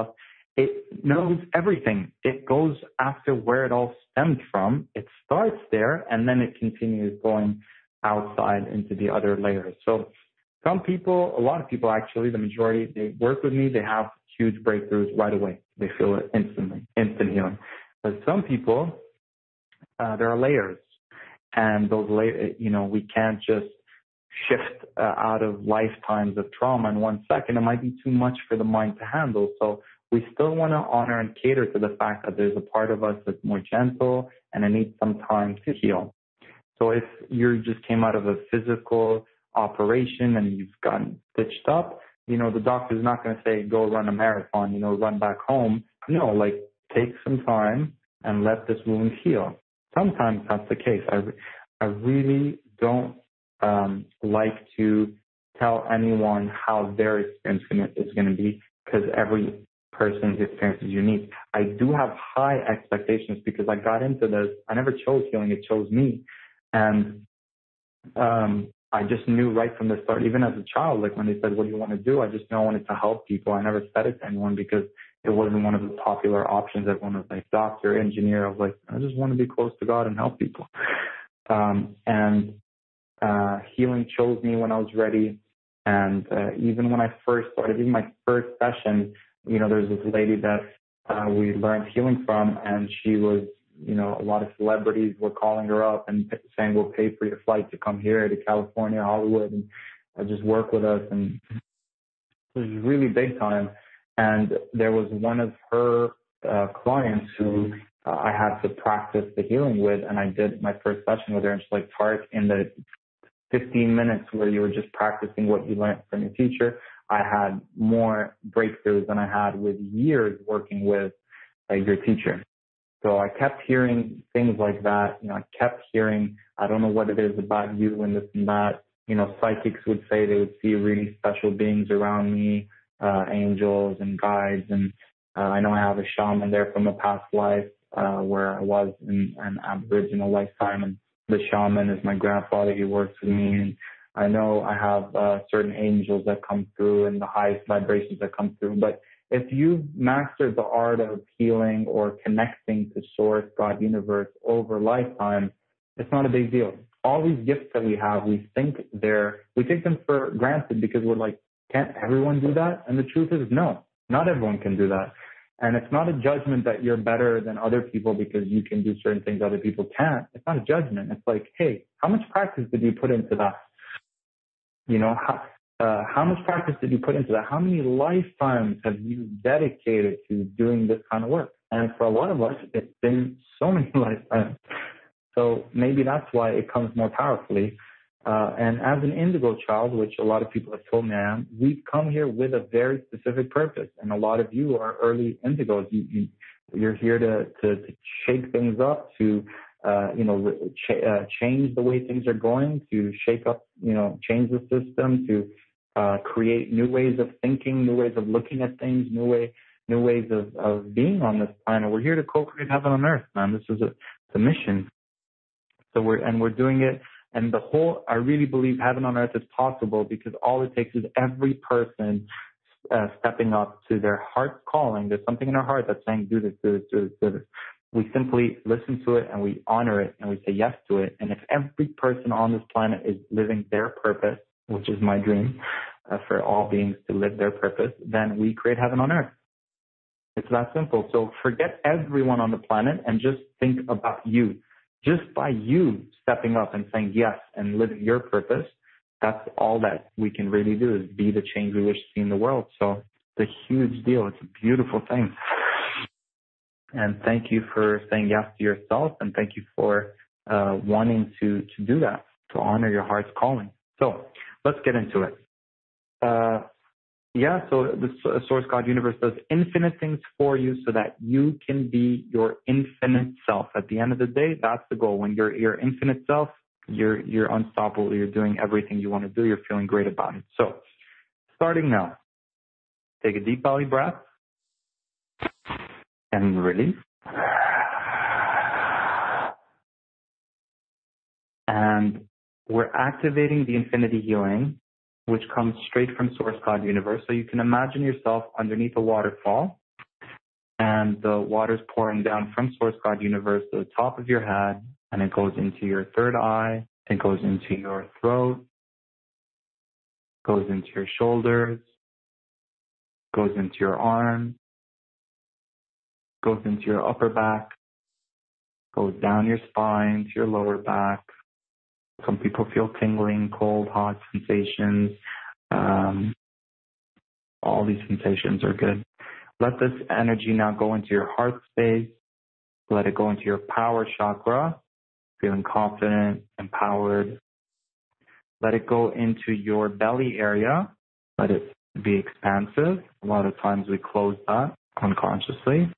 It knows everything. It goes after where it all stemmed from. It starts there, and then it continues going outside into the other layers. So some people, a lot of people actually, the majority, they work with me, they have huge breakthroughs right away. They feel it instantly, instant healing. But some people, uh, there are layers, and those layers, you know, we can't just shift uh, out of lifetimes of trauma in one second. It might be too much for the mind to handle. So we still want to honor and cater to the fact that there's a part of us that's more gentle and it needs some time to heal. So if you just came out of a physical operation and you've gotten stitched up, you know, the doctor's not going to say, go run a marathon, you know, run back home. No, like take some time and let this wound heal. Sometimes that's the case. I, I really don't um, like to tell anyone how their experience is going to be because every person's experience is unique. I do have high expectations because I got into this. I never chose healing. It chose me. And um, I just knew right from the start, even as a child, like when they said, what do you want to do? I just knew I wanted to help people. I never said it to anyone because it wasn't one of the popular options. Everyone was like doctor, engineer. I was like, I just want to be close to God and help people. Um, and uh, healing chose me when I was ready. And uh, even when I first started, even my first session, you know, there's this lady that uh, we learned healing from, and she was, you know, a lot of celebrities were calling her up and saying, we'll pay for your flight to come here to California, Hollywood, and uh, just work with us. And it was really big time. And there was one of her uh, clients who uh, I had to practice the healing with, and I did my first session with her, and she's like, Tarek, in the fifteen minutes where you were just practicing what you learned from your teacher, I had more breakthroughs than I had with years working with uh, your teacher. So I kept hearing things like that. You know, I kept hearing, I don't know what it is about you and this and that. You know, psychics would say they would see really special beings around me, uh, angels and guides. And uh, I know I have a shaman there from a past life uh, where I was in an Aboriginal lifetime. And the shaman is my grandfather. He works with me. And I know I have uh, certain angels that come through and the highest vibrations that come through. But if you've mastered the art of healing or connecting to source, God, universe over lifetime, it's not a big deal. All these gifts that we have, we think they're, we take them for granted because we're like, can't everyone do that? And the truth is, no, not everyone can do that. And it's not a judgment that you're better than other people because you can do certain things other people can't. It's not a judgment. It's like, hey, how much practice did you put into that? You know, how, uh, how much practice did you put into that? How many lifetimes have you dedicated to doing this kind of work? And for a lot of us, it's been so many lifetimes. So maybe that's why it comes more powerfully. Uh, and as an indigo child, which a lot of people have told me I am, we've come here with a very specific purpose. And a lot of you are early indigos. You, you, you're here to, to, to shake things up, to, uh, you know, ch- uh, change the way things are going, to shake up, you know, change the system, to uh, create new ways of thinking, new ways of looking at things, new way, new ways of, of being on this planet. We're here to co-create heaven on earth, man. This is a, a mission. So we're, and we're doing it. And the whole, I really believe heaven on earth is possible because all it takes is every person uh, stepping up to their heart's calling. There's something in our heart that's saying, do this, do this, do this, do this. We simply listen to it and we honor it and we say yes to it. And if every person on this planet is living their purpose, which is my dream uh, for all beings to live their purpose, then we create heaven on earth. It's that simple. So forget everyone on the planet and just think about you. Just by you stepping up and saying yes and living your purpose, that's all that we can really do is be the change we wish to see in the world. So it's a huge deal. It's a beautiful thing. And thank you for saying yes to yourself, and thank you for uh, wanting to, to do that, to honor your heart's calling. So let's get into it. Uh, Yeah, so the Source God Universe does infinite things for you so that you can be your infinite self. At the end of the day, that's the goal. When you're your infinite self, you're you're unstoppable. You're doing everything you want to do. You're feeling great about it. So, starting now, take a deep belly breath and release. And we're activating the infinity healing, which comes straight from Source God Universe. So you can imagine yourself underneath a waterfall, and the water's pouring down from Source God Universe to the top of your head, and it goes into your third eye, it goes into your throat, goes into your shoulders, goes into your arms, goes into your upper back, goes down your spine to your lower back. Some people feel tingling, cold, hot sensations. Um, all these sensations are good. Let this energy now go into your heart space. Let it go into your power chakra, feeling confident, empowered. Let it go into your belly area. Let it be expansive. A lot of times we close that unconsciously.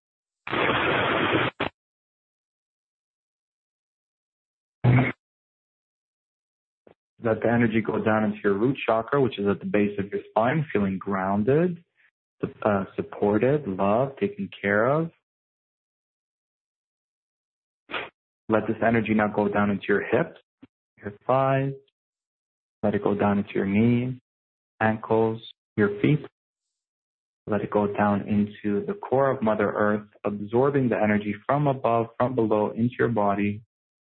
Let the energy go down into your root chakra, which is at the base of your spine, feeling grounded, uh, supported, loved, taken care of. Let this energy now go down into your hips, your thighs. Let it go down into your knees, ankles, your feet. Let it go down into the core of Mother Earth, absorbing the energy from above, from below, into your body.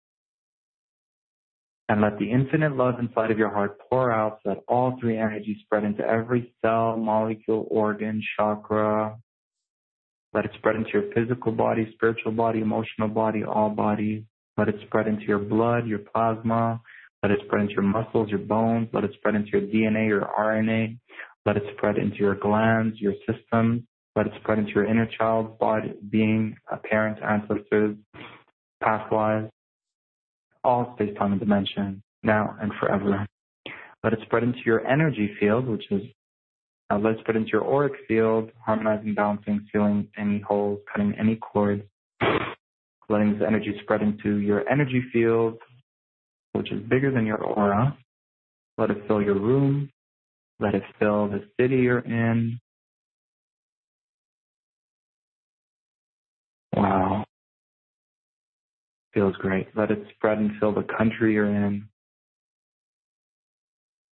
And let the infinite love inside of your heart pour out so that all three energies spread into every cell, molecule, organ, chakra. Let it spread into your physical body, spiritual body, emotional body, all bodies. Let it spread into your blood, your plasma. Let it spread into your muscles, your bones. Let it spread into your D N A, your R N A. Let it spread into your glands, your systems. Let it spread into your inner child, body, being, parents, ancestors, past lives. All space, time, and dimension, now and forever. Let it spread into your energy field, which is, uh, let it spread into your auric field, harmonizing, balancing, sealing any holes, cutting any cords, letting this energy spread into your energy field, which is bigger than your aura. Let it fill your room. Let it fill the city you're in. Wow. Feels great. Let it spread and fill the country you're in.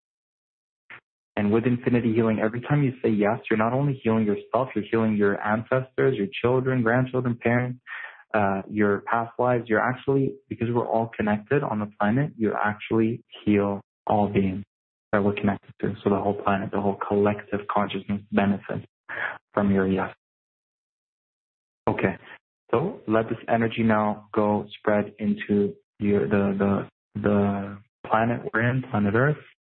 And with infinity healing, every time you say yes, you're not only healing yourself, you're healing your ancestors, your children, grandchildren, parents, uh, your past lives. You're actually, because we're all connected on the planet, you actually heal all beings that we're connected to. So the whole planet, the whole collective consciousness benefits from your yes. Okay, so let this energy now go spread into your, the, the, the planet we're in, planet Earth.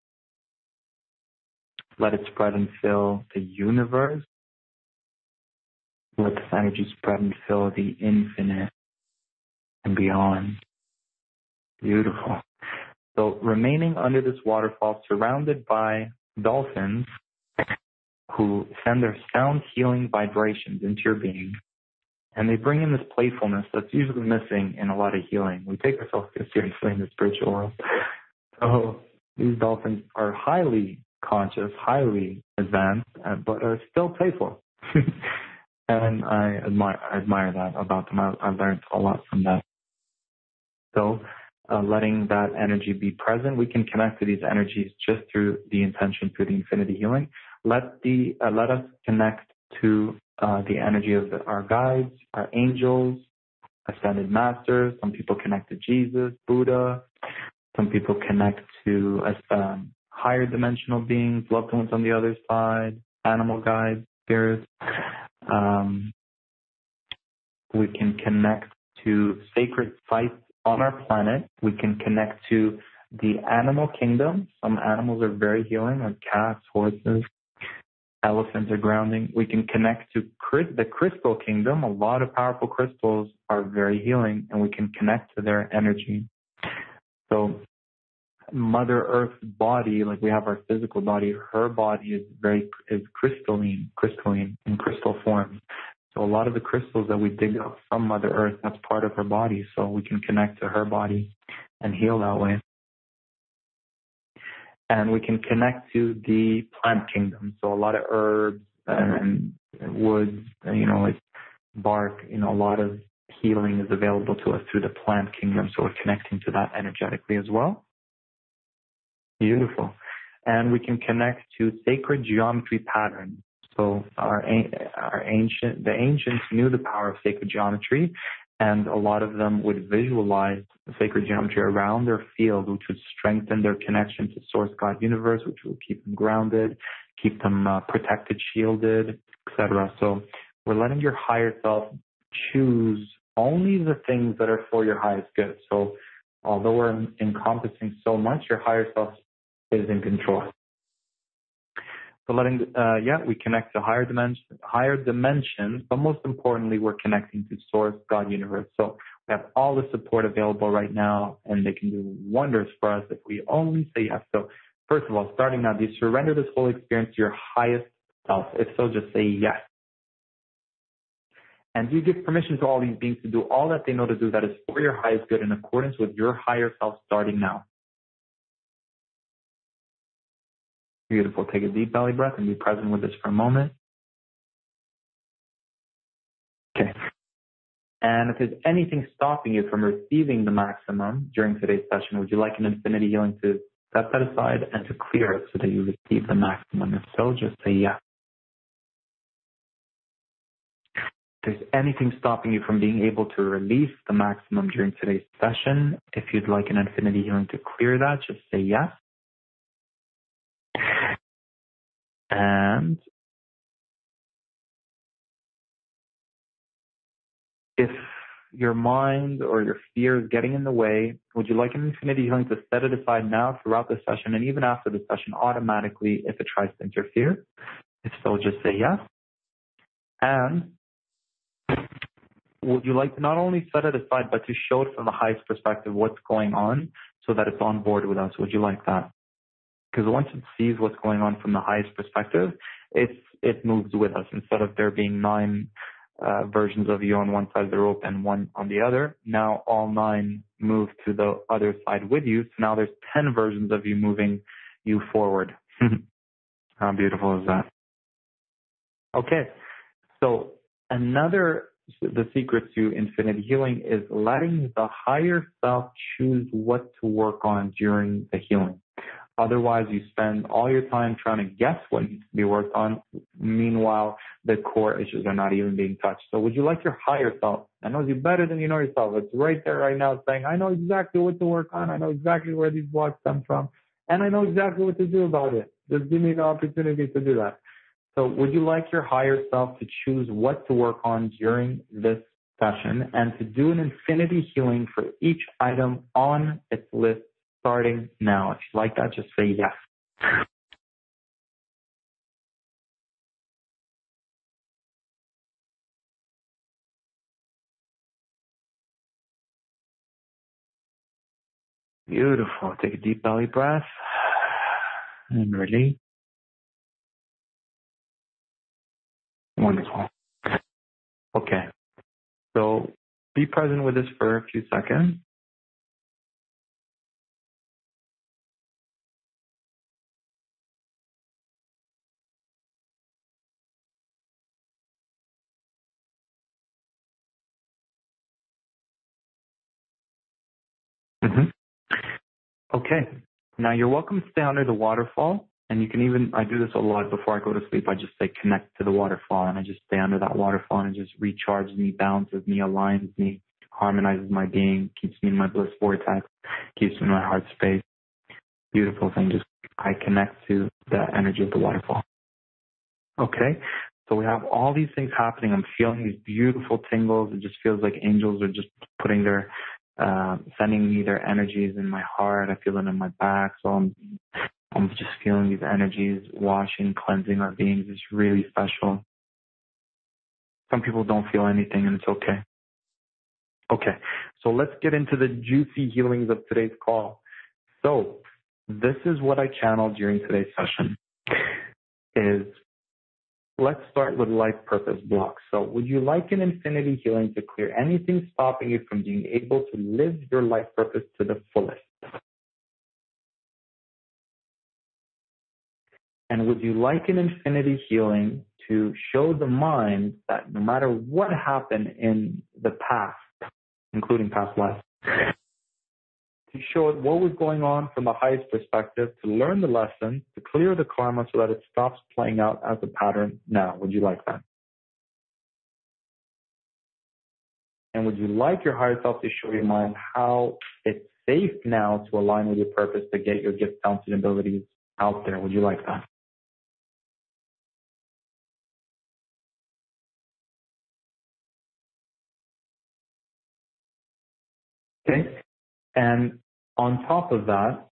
Let it spread and fill the universe. Let this energy spread and fill the infinite and beyond. Beautiful. So remaining under this waterfall, surrounded by dolphins who send their sound healing vibrations into your being. And they bring in this playfulness that's usually missing in a lot of healing. We take ourselves too seriously in the spiritual world. So these dolphins are highly conscious, highly advanced, but are still playful. And I admire, I admire that about them. I, I learned a lot from that. So uh, letting that energy be present, we can connect to these energies just through the intention, through the infinity healing. Let the uh, let us connect to uh, the energy of the, our guides, our angels, ascended masters. Some people connect to Jesus, Buddha. Some people connect to um, higher dimensional beings, loved ones on the other side, animal guides, spirits. Um, we can connect to sacred sites on our planet. We can connect to the animal kingdom. Some animals are very healing, like cats, horses, elephants are grounding. We can connect to the crystal kingdom. A lot of powerful crystals are very healing, and we can connect to their energy. So Mother Earth's body, like we have our physical body, her body is very is crystalline, crystalline in crystal form. So a lot of the crystals that we dig up from Mother Earth, that's part of her body. So we can connect to her body and heal that way. And we can connect to the plant kingdom. So a lot of herbs and woods, you know, like bark, you know, a lot of healing is available to us through the plant kingdom. So we're connecting to that energetically as well. Beautiful. And we can connect to sacred geometry patterns. So our, our ancient, the ancients knew the power of sacred geometry, and a lot of them would visualize the sacred geometry around their field, which would strengthen their connection to Source God Universe, which would keep them grounded, keep them uh, protected, shielded, et cetera. So we're letting your higher self choose only the things that are for your highest good. So although we're encompassing so much, your higher self is in control. So letting, uh, yeah, we connect to higher dimensions, higher dimensions, but most importantly, we're connecting to Source, God, Universe. So we have all the support available right now, and they can do wonders for us if we only say yes. So first of all, starting now, do you surrender this whole experience to your highest self? If so, just say yes. And do you give permission to all these beings to do all that they know to do that is for your highest good in accordance with your higher self starting now? Beautiful. Take a deep belly breath and be present with this for a moment. Okay. And if there's anything stopping you from receiving the maximum during today's session, would you like an infinity healing to set that aside and to clear it so that you receive the maximum? If so, just say yes. If there's anything stopping you from being able to release the maximum during today's session, if you'd like an infinity healing to clear that, just say yes. And if your mind or your fear is getting in the way, would you like an infinity healing to set it aside now throughout the session and even after the session automatically if it tries to interfere? If so, just say yes. And would you like to not only set it aside, but to show it from the highest perspective what's going on so that it's on board with us? Would you like that? Because once it sees what's going on from the highest perspective, it's, it moves with us. Instead of there being nine uh, versions of you on one side of the rope and one on the other, now all nine move to the other side with you. So now there's ten versions of you moving you forward. How beautiful is that? Okay, so another, the secret to infinity healing is letting the higher self choose what to work on during the healing. Otherwise, you spend all your time trying to guess what needs to be worked on. Meanwhile, the core issues are not even being touched. So would you like your higher self that knows you better than you know yourself? It's right there right now saying, I know exactly what to work on. I know exactly where these blocks come from. And I know exactly what to do about it. Just give me the opportunity to do that. So would you like your higher self to choose what to work on during this session and to do an infinity healing for each item on its list starting now? If you like that, just say yes. Beautiful. Take a deep belly breath and release. Wonderful. Okay. So be present with this for a few seconds. Mm-hmm. Okay. Now you're welcome to stay under the waterfall. And you can even, I do this a lot before I go to sleep. I just say connect to the waterfall and I just stay under that waterfall and it just recharges me, balances me, aligns me, harmonizes my being, keeps me in my bliss vortex, keeps me in my heart space. Beautiful thing. Just I connect to the energy of the waterfall. Okay. So we have all these things happening. I'm feeling these beautiful tingles. It just feels like angels are just putting their, uh, sending me their energies in my heart. I feel it in my back. So I'm, I'm just feeling these energies washing, cleansing our beings. It's really special. Some people don't feel anything and it's okay. Okay. So let's get into the juicy healings of today's call. So this is what I channeled during today's session is let's start with life purpose blocks. So would you like an infinity healing to clear anything stopping you from being able to live your life purpose to the fullest? And would you like an infinity healing to show the mind that no matter what happened in the past, including past lives, to show it what was going on from the highest perspective, to learn the lesson, to clear the karma so that it stops playing out as a pattern now? Would you like that? And would you like your higher self to show your mind how it's safe now to align with your purpose to get your gift, talents, and abilities out there? Would you like that? Okay. And on top of that,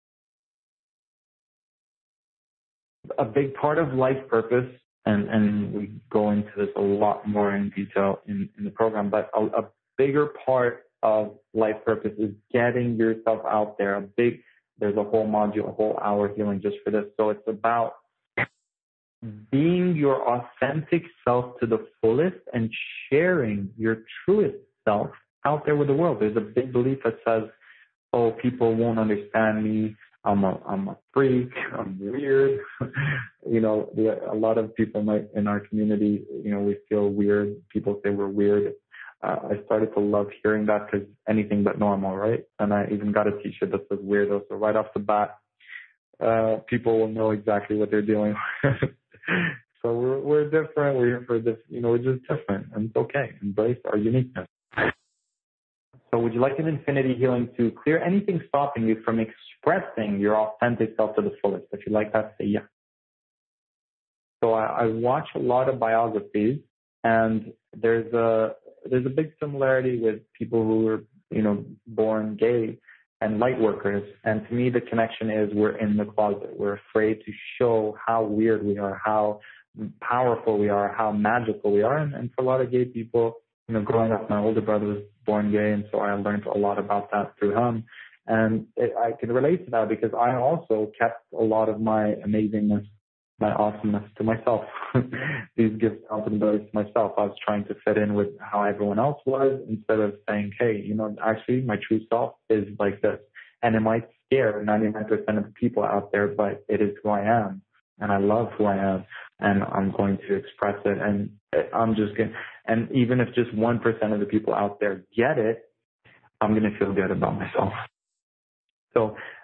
a big part of life purpose, and, and we go into this a lot more in detail in, in the program, but a, a bigger part of life purpose is getting yourself out there. A big, there's a whole module, a whole hour healing just for this. So it's about being your authentic self to the fullest and sharing your truest self out there with the world. There's a big belief that says, oh, people won't understand me. I'm a, I'm a freak. I'm weird. you know, the, a lot of people might, in our community, you know, we feel weird. People say we're weird. Uh, I started to love hearing that because anything but normal, right? And I even got a t-shirt that says weirdo. So right off the bat, uh, people will know exactly what they're doing. So we're, we're different. We're here for this, you know, we're just different and it's okay. Embrace our uniqueness. So would you like an infinity healing to clear anything stopping you from expressing your authentic self to the fullest? If you like that, say yes. So I, I watch a lot of biographies, and there's a there's a big similarity with people who were, you know, born gay and light workers. And to me, the connection is we're in the closet. We're afraid to show how weird we are, how powerful we are, how magical we are. And, and for a lot of gay people, you know, growing up, my older brother was born gay, and so I learned a lot about that through him. And it, I can relate to that because I also kept a lot of my amazingness, my awesomeness to myself. These gifts, talents, and abilities to myself. I was trying to fit in with how everyone else was instead of saying, hey, you know, actually my true self is like this. And it might scare ninety-nine percent of the people out there, but it is who I am. And I love who I am, and I'm going to express it. And I'm just going to, and even if just one percent of the people out there get it, I'm going to feel good about myself. So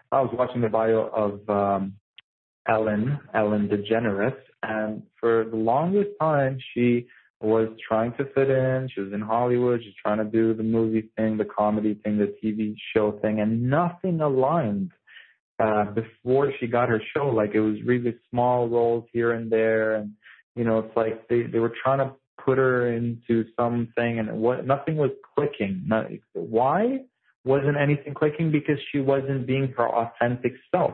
I was watching the bio of um, Ellen, Ellen DeGeneres, and for the longest time, she was trying to fit in. She was in Hollywood. She's trying to do the movie thing, the comedy thing, the T V show thing, and nothing aligned. Uh, before she got her show, like it was really small roles here and there, and you know, it's like they, they were trying to put her into something, and what nothing was clicking. Not, why wasn't anything clicking? Because she wasn't being her authentic self.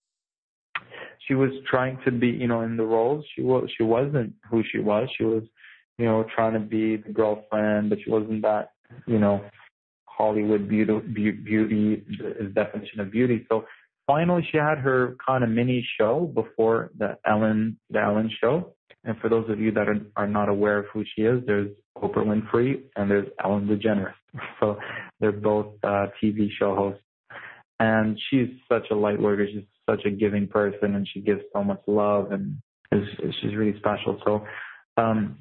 She was trying to be, you know, in the roles. She was she wasn't who she was. She was, you know, trying to be the girlfriend, but she wasn't that, you know, Hollywood beauty, beauty, is definition of beauty. So finally, she had her kind of mini show before the Ellen, the Ellen show. And for those of you that are, are not aware of who she is, there's Oprah Winfrey and there's Ellen DeGeneres. So they're both uh, T V show hosts. And she's such a light worker. She's such a giving person, and she gives so much love, and is, she's really special. So um,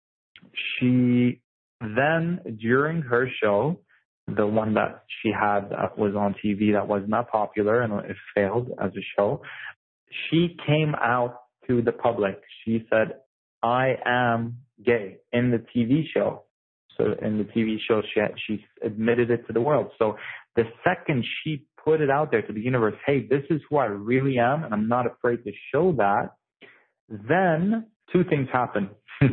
she then, during her show, the one that she had that was on T V that was not popular and it failed as a show, she came out to the public. She said, I am gay in the T V show. So in the T V show, she, had, she admitted it to the world. So the second she put it out there to the universe, hey, this is who I really am, and I'm not afraid to show that, then two things happen.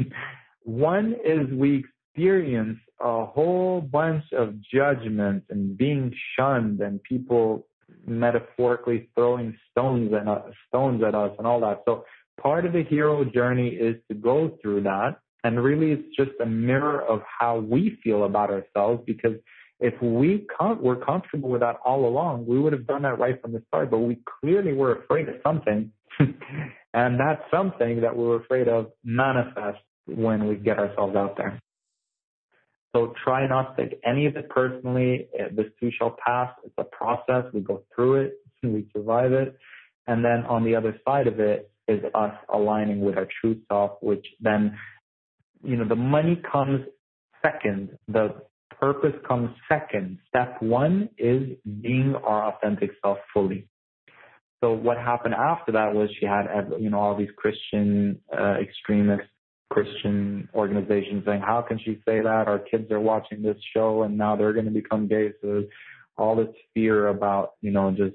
One is we experience a whole bunch of judgment and being shunned and people metaphorically throwing stones at us, stones at us and all that. So part of the hero journey is to go through that. And really it's just a mirror of how we feel about ourselves, because if we com- were comfortable with that all along, we would have done that right from the start. But we clearly were afraid of something. And that something that we were afraid of manifests when we get ourselves out there. So try not to take any of it personally. This too shall pass. It's a process. We go through it. We survive it. And then on the other side of it is us aligning with our true self, which then, you know, the money comes second. The purpose comes second. Step one is being our authentic self fully. So what happened after that was she had, you know, all these Christian uh, extremist Christian organizations saying, how can she say that? Our kids are watching this show and now they're going to become gay. So all this fear about, you know, just,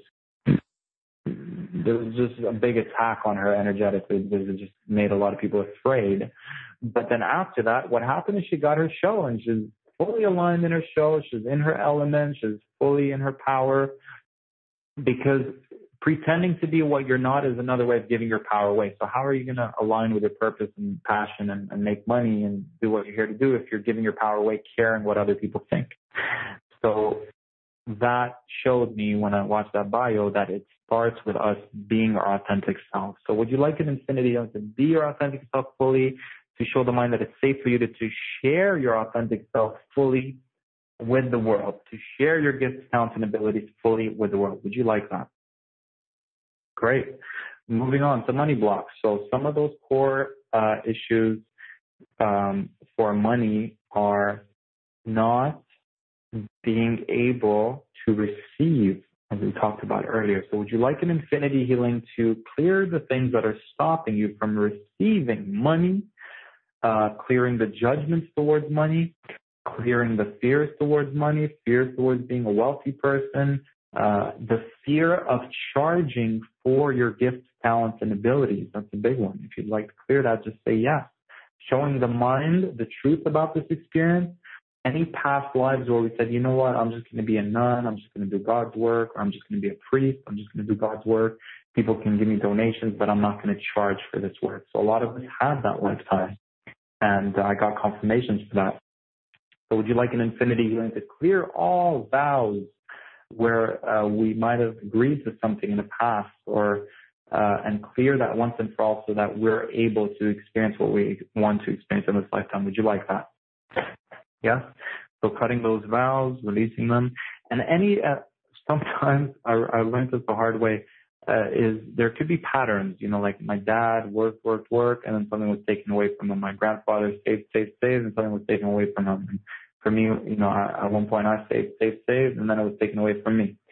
there was just a big attack on her energetically because it just made a lot of people afraid. But then after that, what happened is she got her show and she's fully aligned in her show. She's in her element. She's fully in her power, because pretending to be what you're not is another way of giving your power away. So how are you going to align with your purpose and passion and, and make money and do what you're here to do if you're giving your power away, caring what other people think? So that showed me when I watched that bio that it starts with us being our authentic self. So would you like an infinity to be your authentic self fully, to show the mind that it's safe for you to, to share your authentic self fully with the world, to share your gifts, talents, and abilities fully with the world? Would you like that? Great. Moving on to money blocks. So some of those core uh, issues um, for money are not being able to receive, as we talked about earlier. So would you like an infinity healing to clear the things that are stopping you from receiving money, uh, clearing the judgments towards money, clearing the fears towards money, fears towards being a wealthy person, Uh, the fear of charging for your gifts, talents, and abilities? That's a big one. If you'd like to clear that, just say yes. Showing the mind the truth about this experience. Any past lives where we said, you know what, I'm just going to be a nun, I'm just going to do God's work, or I'm just going to be a priest, I'm just going to do God's work. People can give me donations, but I'm not going to charge for this work. So a lot of us had that lifetime, and I got confirmations for that. So would you like an infinity healing to clear all vows where uh, we might have agreed to something in the past, or uh, and clear that once and for all so that we're able to experience what we want to experience in this lifetime? Would you like that? Yes? So cutting those vows, releasing them. And any, uh, sometimes I, I learned this the hard way, uh, is there could be patterns, you know, like my dad worked, worked, worked, and then something was taken away from him. My grandfather saved, saved, saved, and something was taken away from him. And for me, you know, I, at one point I saved, saved, saved, and then it was taken away from me.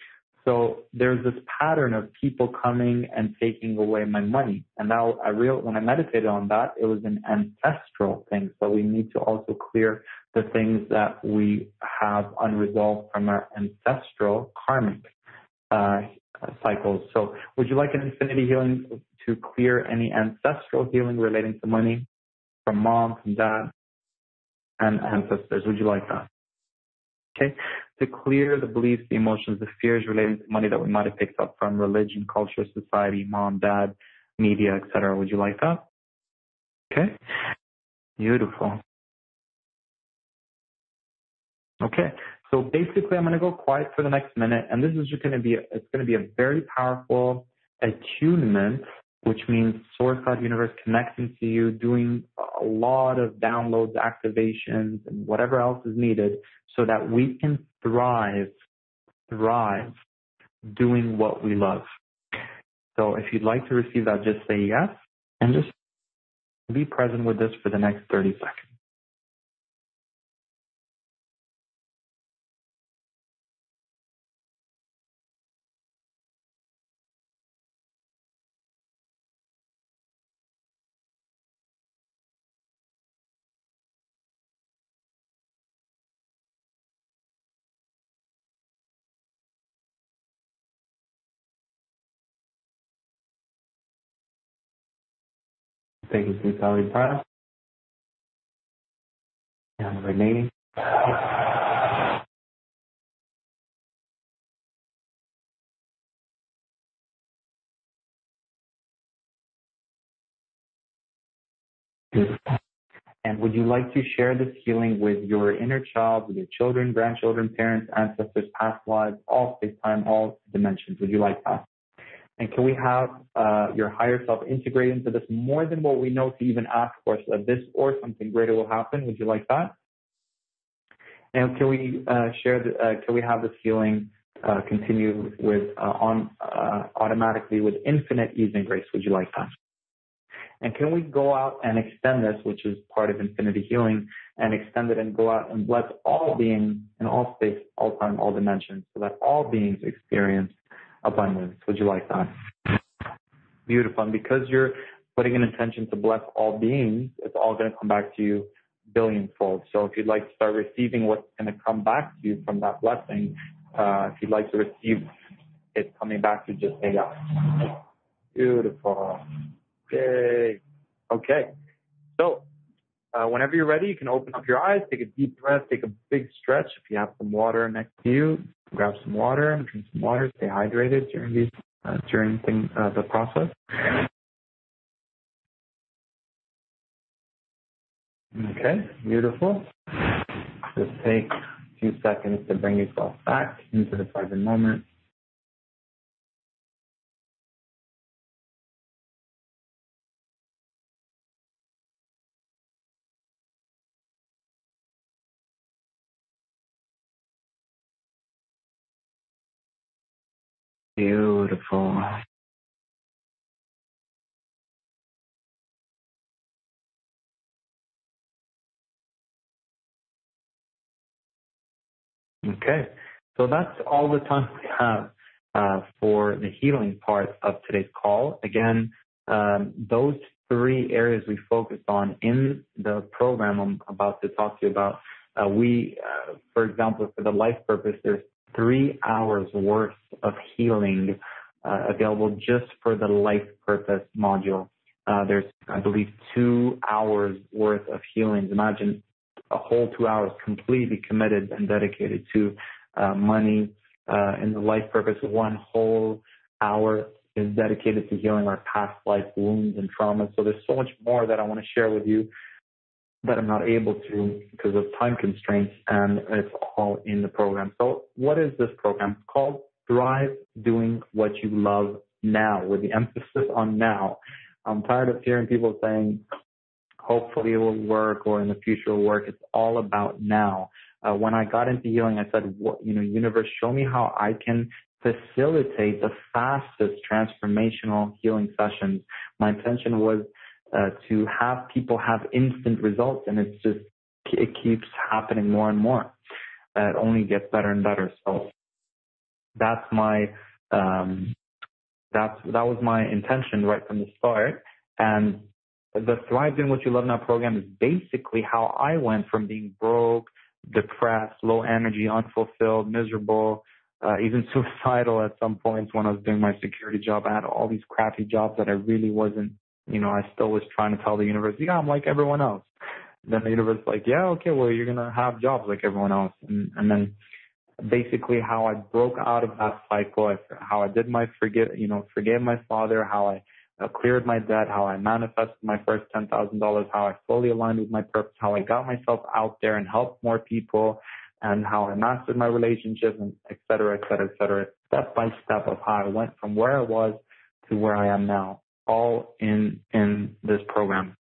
So there's this pattern of people coming and taking away my money. And now I real when I meditated on that, it was an ancestral thing. So we need to also clear the things that we have unresolved from our ancestral karmic uh, cycles. So would you like an infinity healing to clear any ancestral healing relating to money from mom, from dad, and ancestors? Would you like that? Okay, to clear the beliefs, the emotions, the fears relating to money that we might have picked up from religion, culture, society, mom, dad, media, et cetera. Would you like that? Okay, beautiful. Okay, so basically, I'm going to go quiet for the next minute, and this is just going to be it's going to be a very powerful attunement, which means source, God, universe connecting to you, doing a lot of downloads, activations, and whatever else is needed, so that we can thrive, thrive, doing what we love. So if you'd like to receive that, just say yes, and just be present with this for the next thirty seconds. Take a deep belly breath. And remaining. Beautiful. And would you like to share this healing with your inner child, with your children, grandchildren, parents, ancestors, past lives, all space-time, all dimensions? Would you like that? And can we have uh, your higher self integrate into this more than what we know to even ask for, so that this or something greater will happen? Would you like that? And can we uh, share? The, uh, can we have this healing uh, continue with uh, on uh, automatically with infinite ease and grace? Would you like that? And can we go out and extend this, which is part of infinity healing, and extend it and go out and bless all beings in all space, all time, all dimensions, so that all beings experience abundance? Would you like that? Beautiful. And because you're putting an intention to bless all beings, it's all going to come back to you billionfold. So if you'd like to start receiving what's going to come back to you from that blessing, uh, if you'd like to receive it coming back to you, just say yes. Beautiful. Yay. Okay. So uh, whenever you're ready, you can open up your eyes, take a deep breath, take a big stretch. If you have some water next to you, grab some water, drink some water, stay hydrated during these uh, during thing, uh, the process. Okay, beautiful. Just take a few seconds to bring yourself back into the present moment. Beautiful. Okay, so that's all the time we have uh, for the healing part of today's call. Again, um, those three areas we focused on in the program I'm about to talk to you about, uh, we, uh, for example, for the life purpose, there's three hours worth of healing uh, available just for the life purpose module. Uh, there's, I believe, two hours worth of healings. Imagine a whole two hours completely committed and dedicated to uh, money uh, in the life purpose. One whole hour is dedicated to healing our past life wounds and traumas. So there's so much more that I want to share with you that I'm not able to because of time constraints, and it's all in the program. So what is this program? It's called Thrive Doing What You Love Now, with the emphasis on now. I'm tired of hearing people saying, hopefully it will work, or in the future it will work. It's all about now. Uh, when I got into healing, I said, what, you know, universe, show me how I can facilitate the fastest transformational healing sessions. My intention was uh, to have people have instant results, and it's just, it keeps happening more and more. Uh, it only gets better and better. So that's my, um, that's, that was my intention right from the start. And the Thrive Doing What You Love Now program is basically how I went from being broke, depressed, low energy, unfulfilled, miserable, uh, even suicidal at some points when I was doing my security job. I had all these crappy jobs that I really wasn't, you know, I still was trying to tell the universe, yeah, I'm like everyone else. Then the universe is like, yeah, okay, well, you're going to have jobs like everyone else. And, and then basically how I broke out of that cycle, how I did my forgive, you know, forgave my father, how I uh, cleared my debt, how I manifested my first ten thousand dollars, how I fully aligned with my purpose, how I got myself out there and helped more people, and how I mastered my relationships, and et cetera, et cetera, et cetera, step by step of how I went from where I was to where I am now, all in, in this program.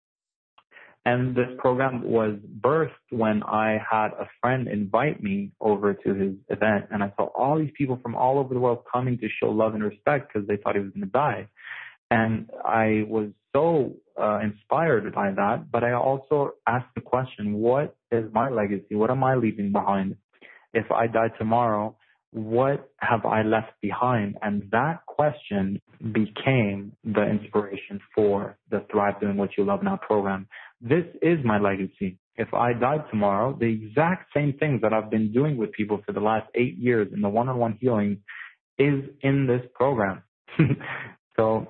And this program was birthed when I had a friend invite me over to his event, and I saw all these people from all over the world coming to show love and respect because they thought he was going to die. And I was so uh, inspired by that, but I also asked the question, what is my legacy? What am I leaving behind? If I die tomorrow, what have I left behind? And that question became the inspiration for the Thrive Doing What You Love Now program. This is my legacy. If I died tomorrow, the exact same things that I've been doing with people for the last eight years in the one-on-one healing is in this program. So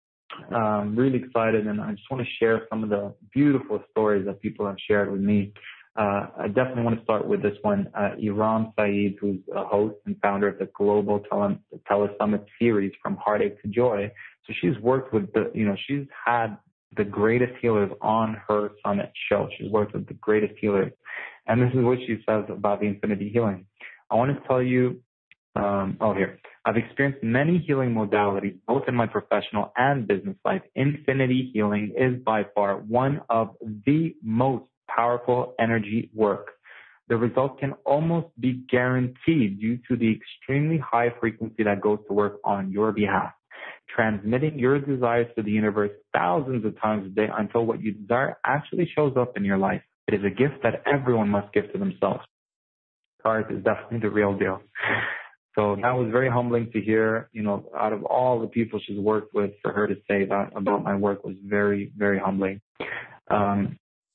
I'm really excited, and I just want to share some of the beautiful stories that people have shared with me. Uh, I definitely want to start with this one. Uh, Iram Saeed, who's a host and founder of the Global Tele- Telesummit series From Heartache to Joy. So she's worked with the, you know, she's had the greatest healers on her summit show. She's worked with the greatest healers. And this is what she says about the infinity healing. I want to tell you, um, oh, here. I've experienced many healing modalities, both in my professional and business life. Infinity healing is by far one of the most powerful energy work. The result can almost be guaranteed due to the extremely high frequency that goes to work on your behalf, transmitting your desires to the universe thousands of times a day until what you desire actually shows up in your life. It is a gift that everyone must give to themselves. Tarek is definitely the real deal. So that was very humbling to hear, you know, out of all the people she's worked with, for her to say that about my work was very, very humbling. Um,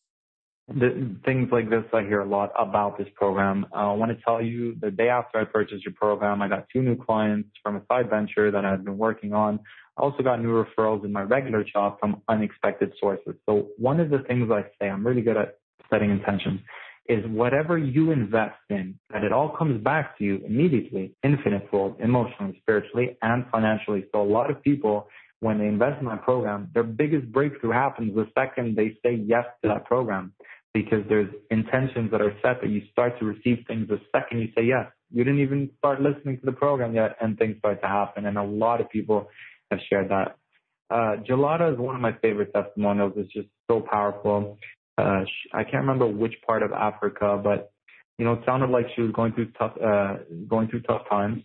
the, things like this, I hear a lot about this program. Uh, I want to tell you, the day after I purchased your program, I got two new clients from a side venture that I had been working on. I also got new referrals in my regular job from unexpected sources. So one of the things I say, I'm really good at setting intentions, is whatever you invest in, that it all comes back to you immediately, infinite-fold, emotionally, spiritually, and financially. So a lot of people, when they invest in my program, their biggest breakthrough happens the second they say yes to that program, because there's intentions that are set that you start to receive things the second you say yes. You didn't even start listening to the program yet, and things start to happen. And a lot of people have shared that. Uh, Gelada is one of my favorite testimonials. It's just so powerful. Uh, I can't remember which part of Africa, but, you know, it sounded like she was going through tough, uh, going through tough times.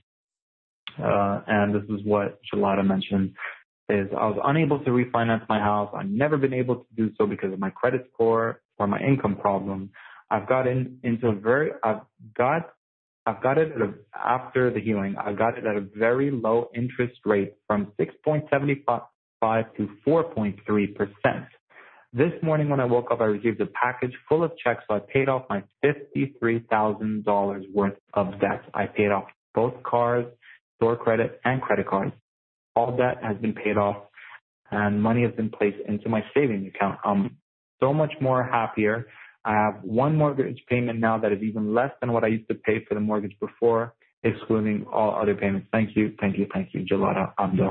Uh, and this is what Gelada mentioned, is I was unable to refinance my house. I've never been able to do so because of my credit score or my income problem. I've got in, into a very, I've got, I've got it at a, after the healing, I got it at a very low interest rate from six point seven five to four point three percent. This morning when I woke up, I received a package full of checks, so I paid off my fifty-three thousand dollars worth of debt. I paid off both cars, store credit, and credit cards. All debt has been paid off, and money has been placed into my savings account. I'm so much more happier. I have one mortgage payment now that is even less than what I used to pay for the mortgage before, excluding all other payments. Thank you, thank you, thank you, Gelada Abdo.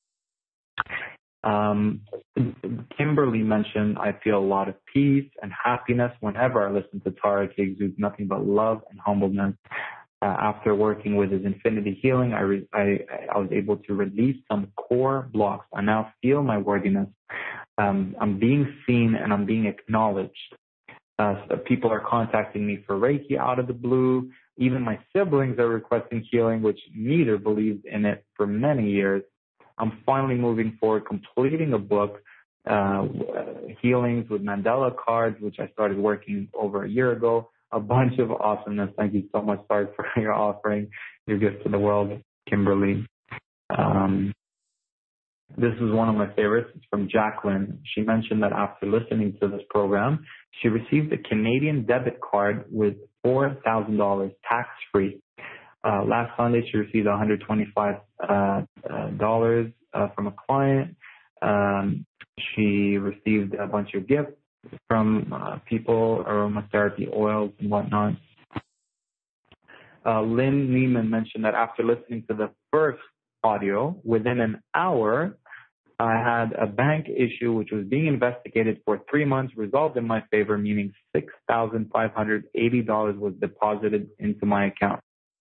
Um, Kimberly mentioned, I feel a lot of peace and happiness whenever I listen to Tarek. He exudes nothing but love and humbleness. Uh, after working with his infinity healing, I, re- I, I was able to release some core blocks. I now feel my worthiness. Um, I'm being seen and I'm being acknowledged. Uh, so people are contacting me for Reiki out of the blue. Even my siblings are requesting healing, which neither believed in it for many years. I'm finally moving forward, completing a book, uh, Healings with Mandela cards, which I started working over a year ago. A bunch of awesomeness. Thank you so much, Tarek, for your offering, your gift to the world. Kimberly. Um, this is one of my favorites. It's from Jacqueline. She mentioned that after listening to this program, she received a Canadian debit card with four thousand dollars tax-free. Uh, last Sunday, she received one hundred twenty-five dollars uh, uh, from a client. Um, she received a bunch of gifts from uh, people, aromatherapy oils and whatnot. Uh, Lynn Neiman mentioned that after listening to the first audio, within an hour, I had a bank issue which was being investigated for three months, resolved in my favor, meaning six thousand five hundred eighty dollars was deposited into my account.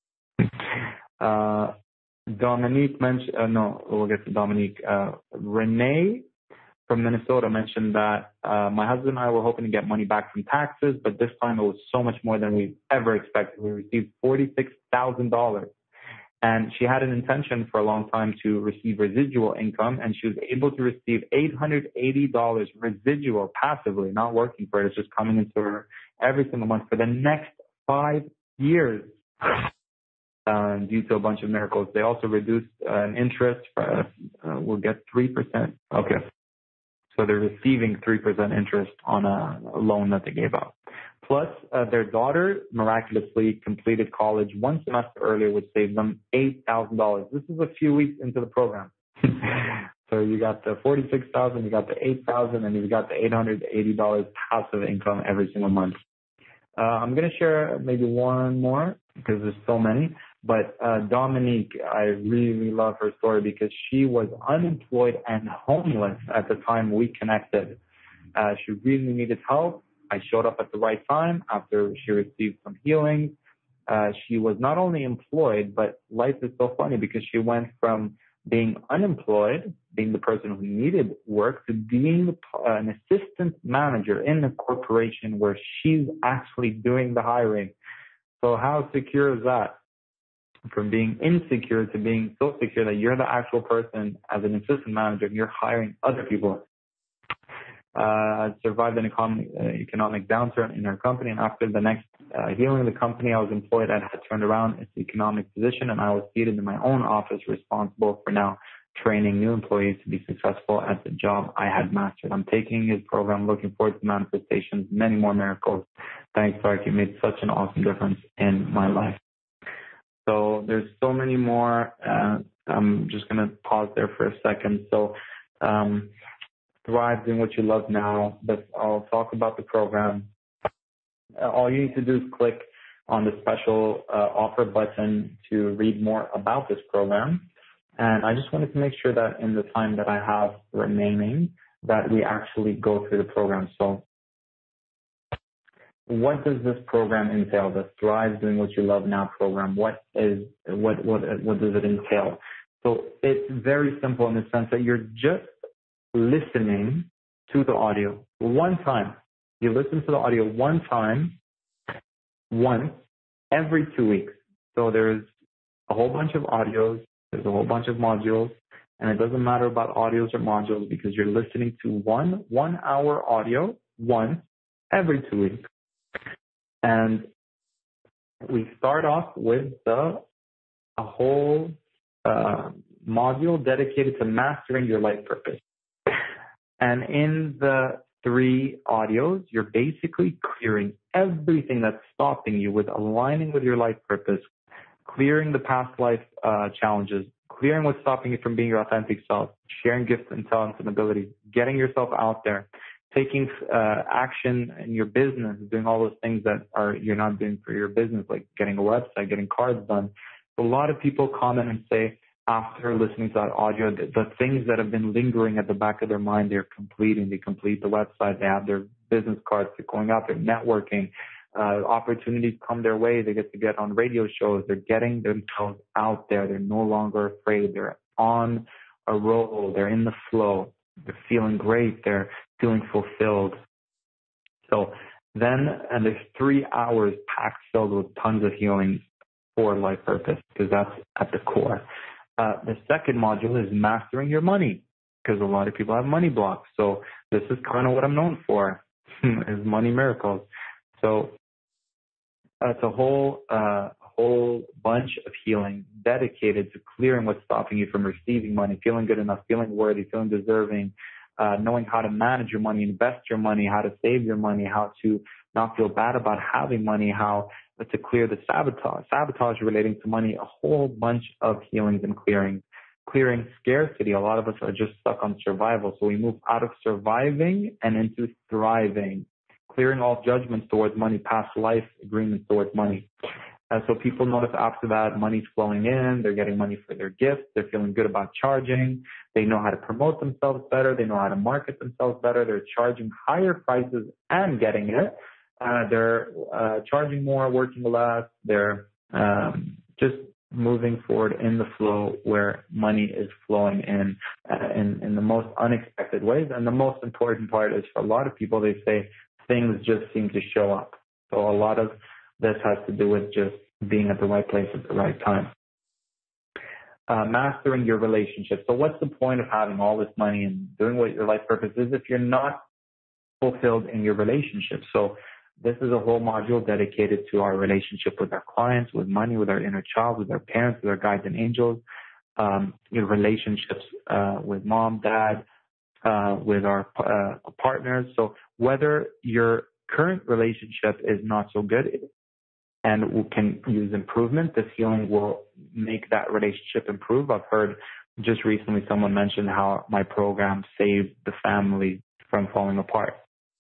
Uh, Dominique mentioned, uh, no, we'll get to Dominique. Uh, Renee from Minnesota mentioned that uh, my husband and I were hoping to get money back from taxes, but this time it was so much more than we ever expected. We received forty-six thousand dollars. And she had an intention for a long time to receive residual income, and she was able to receive eight hundred eighty dollars residual passively, not working for it. It's just coming into her every single month for the next five years. Uh, due to a bunch of miracles. They also reduced uh, an interest. For, uh, we'll get three percent. Okay. So they're receiving three percent interest on a, a loan that they gave out. Plus, uh, their daughter miraculously completed college one semester earlier, which saved them eight thousand dollars. This is a few weeks into the program. So you got the forty-six thousand dollars, you got the eight thousand dollars, and you got the eight hundred eighty dollars passive income every single month. Uh, I'm going to share maybe one more because there's so many. But uh, Dominique, I really love her story because she was unemployed and homeless at the time we connected. Uh, she really needed help. I showed up at the right time after she received some healing. Uh, she was not only employed, but life is so funny because she went from being unemployed, being the person who needed work, to being an assistant manager in a corporation where she's actually doing the hiring. So how secure is that? From being insecure to being so secure that you're the actual person as an assistant manager and you're hiring other people. Uh, survived an economic, uh, economic downturn in her company, and after the next uh, healing the company I was employed at had turned around its economic position, and I was seated in my own office responsible for now training new employees to be successful at the job I had mastered. I'm taking his program, looking forward to manifestations, many more miracles. Thanks, Tarek. You made such an awesome difference in my life. So there's so many more. Uh, I'm just going to pause there for a second. So um, thrive doing what you love now. But I'll talk about the program. Uh, all you need to do is click on the special uh, offer button to read more about this program. And I just wanted to make sure that in the time that I have remaining, that we actually go through the program. So what does this program entail? The Thrive Doing What You Love Now program. What is what what what does it entail? So it's very simple in the sense that you're just listening to the audio one time. You listen to the audio one time, once every two weeks. So there's a whole bunch of audios. There's a whole bunch of modules, and it doesn't matter about audios or modules because you're listening to one one-hour audio once every two weeks. And we start off with the, a whole uh, module dedicated to mastering your life purpose. And in the three audios, you're basically clearing everything that's stopping you with aligning with your life purpose, clearing the past life uh, challenges, clearing what's stopping you from being your authentic self, sharing gifts and talents and abilities, getting yourself out there, taking uh, action in your business, doing all those things that are you're not doing for your business, like getting a website, getting cards done. A lot of people comment and say, after listening to that audio, the, the things that have been lingering at the back of their mind, they're completing. They complete the website. They have their business cards. They're going out. They're networking. Uh, opportunities come their way. They get to get on radio shows. They're getting themselves out there. They're no longer afraid. They're on a roll. They're in the flow. They're feeling great. They're feeling fulfilled. So then, and there's three hours packed filled with tons of healing for life purpose, because that's at the core. Uh, the second module is mastering your money, because a lot of people have money blocks. So this is kind of what I'm known for, is money miracles. So it's a whole uh, whole bunch of healing dedicated to clearing what's stopping you from receiving money, feeling good enough, feeling worthy, feeling deserving, uh, knowing how to manage your money, invest your money, how to save your money, how to not feel bad about having money, how to clear the sabotage, sabotage relating to money, a whole bunch of healings and clearing. Clearing scarcity. A lot of us are just stuck on survival. So we move out of surviving and into thriving. Clearing all judgments towards money, past life agreements towards money. And so people notice after that money's flowing in, they're getting money for their gifts, they're feeling good about charging, they know how to promote themselves better, they know how to market themselves better, they're charging higher prices and getting it. Uh, they're uh, charging more, working less, they're um, just moving forward in the flow where money is flowing in, uh, in in the most unexpected ways. And the most important part is for a lot of people, they say things just seem to show up. So a lot of this has to do with just being at the right place at the right time. Uh, mastering your relationship. So what's the point of having all this money and doing what your life purpose is if you're not fulfilled in your relationship? So this is a whole module dedicated to our relationship with our clients, with money, with our inner child, with our parents, with our guides and angels, um, your relationships uh, with mom, dad, uh, with our uh, partners. So whether your current relationship is not so good and can use improvement, this healing will make that relationship improve. I've heard just recently someone mentioned how my program saved the family from falling apart.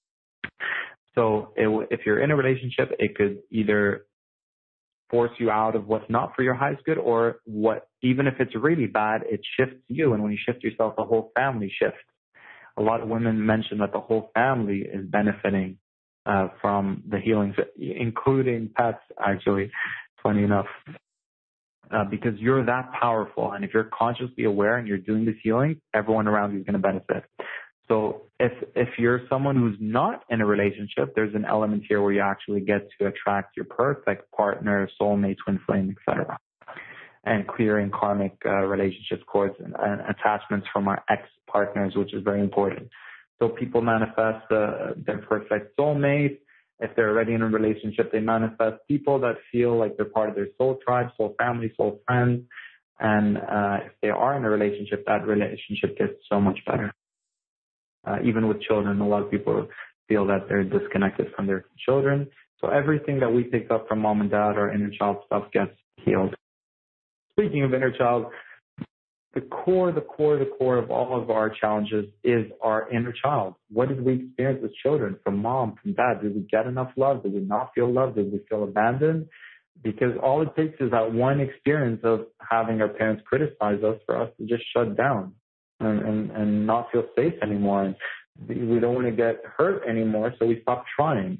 So it, if you're in a relationship, it could either force you out of what's not for your highest good, or what, even if it's really bad, it shifts you. And when you shift yourself, the whole family shifts. A lot of women mention that the whole family is benefiting uh, from the healings, including pets, actually, funny enough, uh, because you're that powerful. And if you're consciously aware and you're doing this healing, everyone around you is going to benefit. So if if you're someone who's not in a relationship, there's an element here where you actually get to attract your perfect partner, soulmate, twin flame, et cetera. And clearing karmic uh, relationships, cords, and, and attachments from our ex-partners, which is very important. So people manifest uh, their perfect soulmate. If they're already in a relationship, they manifest people that feel like they're part of their soul tribe, soul family, soul friends. And uh, if they are in a relationship, that relationship gets so much better. Uh, even with children, a lot of people feel that they're disconnected from their children. So everything that we pick up from mom and dad, our inner child stuff, gets healed. Speaking of inner child, the core, the core, the core of all of our challenges is our inner child. What did we experience as children from mom, from dad? Did we get enough love? Did we not feel loved? Did we feel abandoned? Because all it takes is that one experience of having our parents criticize us for us to just shut down. And, and, and not feel safe anymore. And we don't want to get hurt anymore, so we stop trying.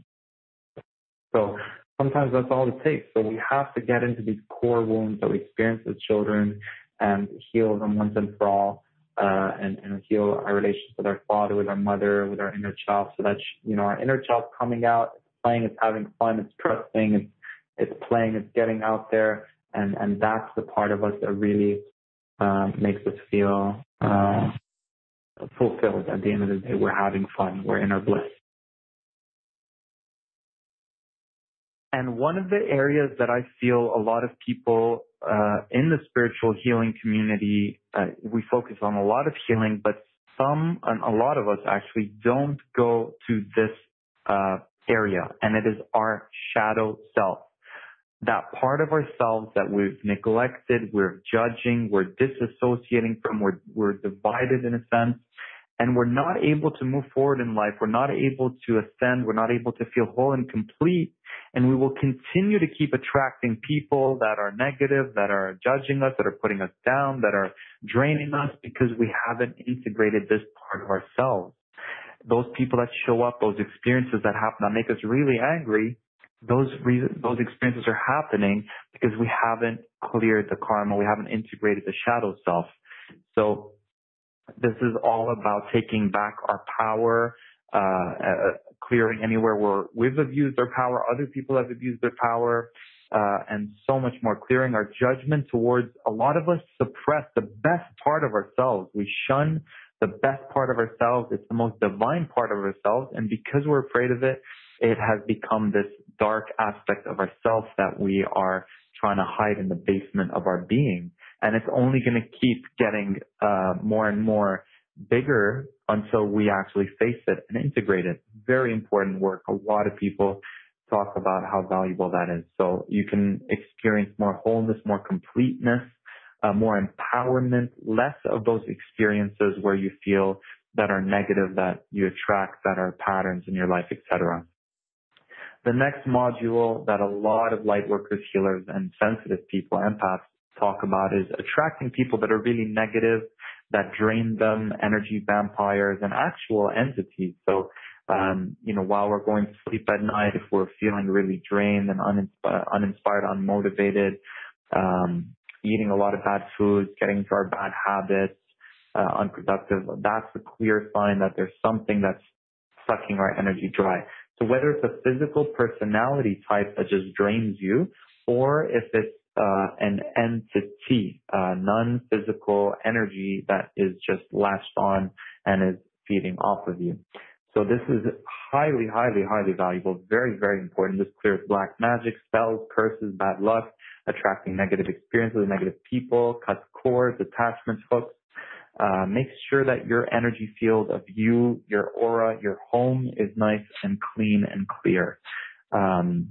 So sometimes that's all it takes. So we have to get into these core wounds that we experience as children and heal them once and for all, uh, and, and heal our relationship with our father, with our mother, with our inner child, so that, you know, our inner child coming out, it's playing, it's having fun, it's trusting, it's, it's playing, it's getting out there. And, and that's the part of us that really uh, makes us feel Uh, fulfilled. At the end of the day, we're having fun. We're in our bliss. And one of the areas that I feel a lot of people uh, in the spiritual healing community, uh, we focus on a lot of healing, but some, and a lot of us actually don't go to this uh, area, and it is our shadow self. That part of ourselves that we've neglected, we're judging, we're disassociating from, we're, we're divided in a sense, and we're not able to move forward in life. We're not able to ascend. We're not able to feel whole and complete. And we will continue to keep attracting people that are negative, that are judging us, that are putting us down, that are draining us, because we haven't integrated this part of ourselves. Those people that show up, those experiences that happen that make us really angry, Those reasons, those experiences are happening because we haven't cleared the karma. We haven't integrated the shadow self. So this is all about taking back our power, uh, uh, clearing anywhere where we've abused our power, other people have abused their power, uh, and so much more. Clearing our judgment towards, a lot of us suppress the best part of ourselves. We shun the best part of ourselves. It's the most divine part of ourselves. And because we're afraid of it, it has become this dark aspect of ourselves that we are trying to hide in the basement of our being. And it's only going to keep getting uh, more and more bigger until we actually face it and integrate it. Very important work. A lot of people talk about how valuable that is. So you can experience more wholeness, more completeness, uh, more empowerment, less of those experiences where you feel that are negative, that you attract, that are patterns in your life, et cetera. The next module that a lot of light workers, healers, and sensitive people, empaths, talk about is attracting people that are really negative, that drain them, energy vampires, and actual entities. So, um, you know, while we're going to sleep at night, if we're feeling really drained and uninspired, uninspired unmotivated, um, eating a lot of bad foods, getting into our bad habits, uh, unproductive, that's a clear sign that there's something that's sucking our energy dry. So whether it's a physical personality type that just drains you, or if it's uh, an entity, uh, non-physical energy that is just latched on and is feeding off of you. So this is highly, highly, highly valuable, very, very important. This clears black magic, spells, curses, bad luck, attracting negative experiences, negative people, cuts cords, attachments, hooks. Uh, make sure that your energy field of you, your aura, your home is nice and clean and clear. Um,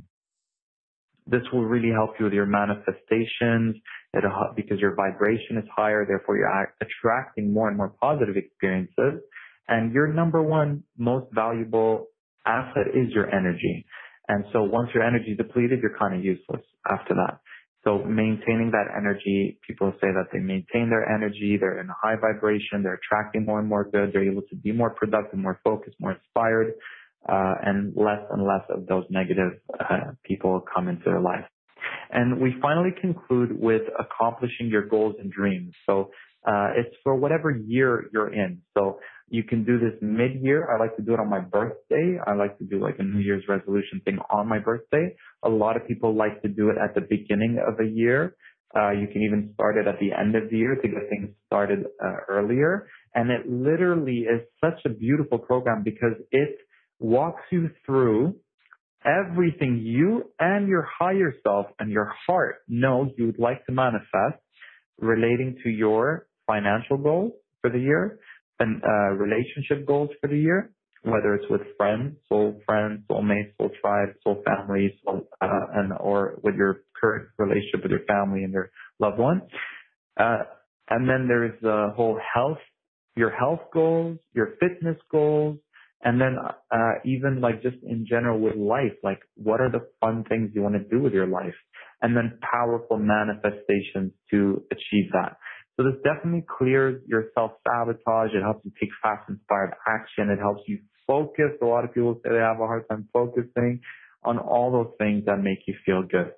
this will really help you with your manifestations. It'll help because your vibration is higher, therefore you're attracting more and more positive experiences. And your number one most valuable asset is your energy. And so once your energy is depleted, you're kind of useless after that. So maintaining that energy, people say that they maintain their energy, they're in a high vibration, they're attracting more and more good, they're able to be more productive, more focused, more inspired, uh, and less and less of those negative uh, people come into their life. And we finally conclude with accomplishing your goals and dreams. So uh, it's for whatever year you're in. So you can do this mid-year. I like to do it on my birthday. I like to do like a New Year's resolution thing on my birthday. A lot of people like to do it at the beginning of a year. Uh, you can even start it at the end of the year to get things started uh, earlier. And it literally is such a beautiful program because it walks you through everything you and your higher self and your heart knows you would like to manifest relating to your financial goals for the year and uh, relationship goals for the year, whether it's with friends, soul friends, soulmates, soul tribe, soul family, soul, uh, and or with your current relationship with your family and your loved one. Uh, and then there's the whole health, your health goals, your fitness goals, and then uh, even like just in general with life, like what are the fun things you want to do with your life? And then powerful manifestations to achieve that. So this definitely clears your self-sabotage. It helps you take fast, inspired action. It helps you focus. A lot of people say they have a hard time focusing on all those things that make you feel good.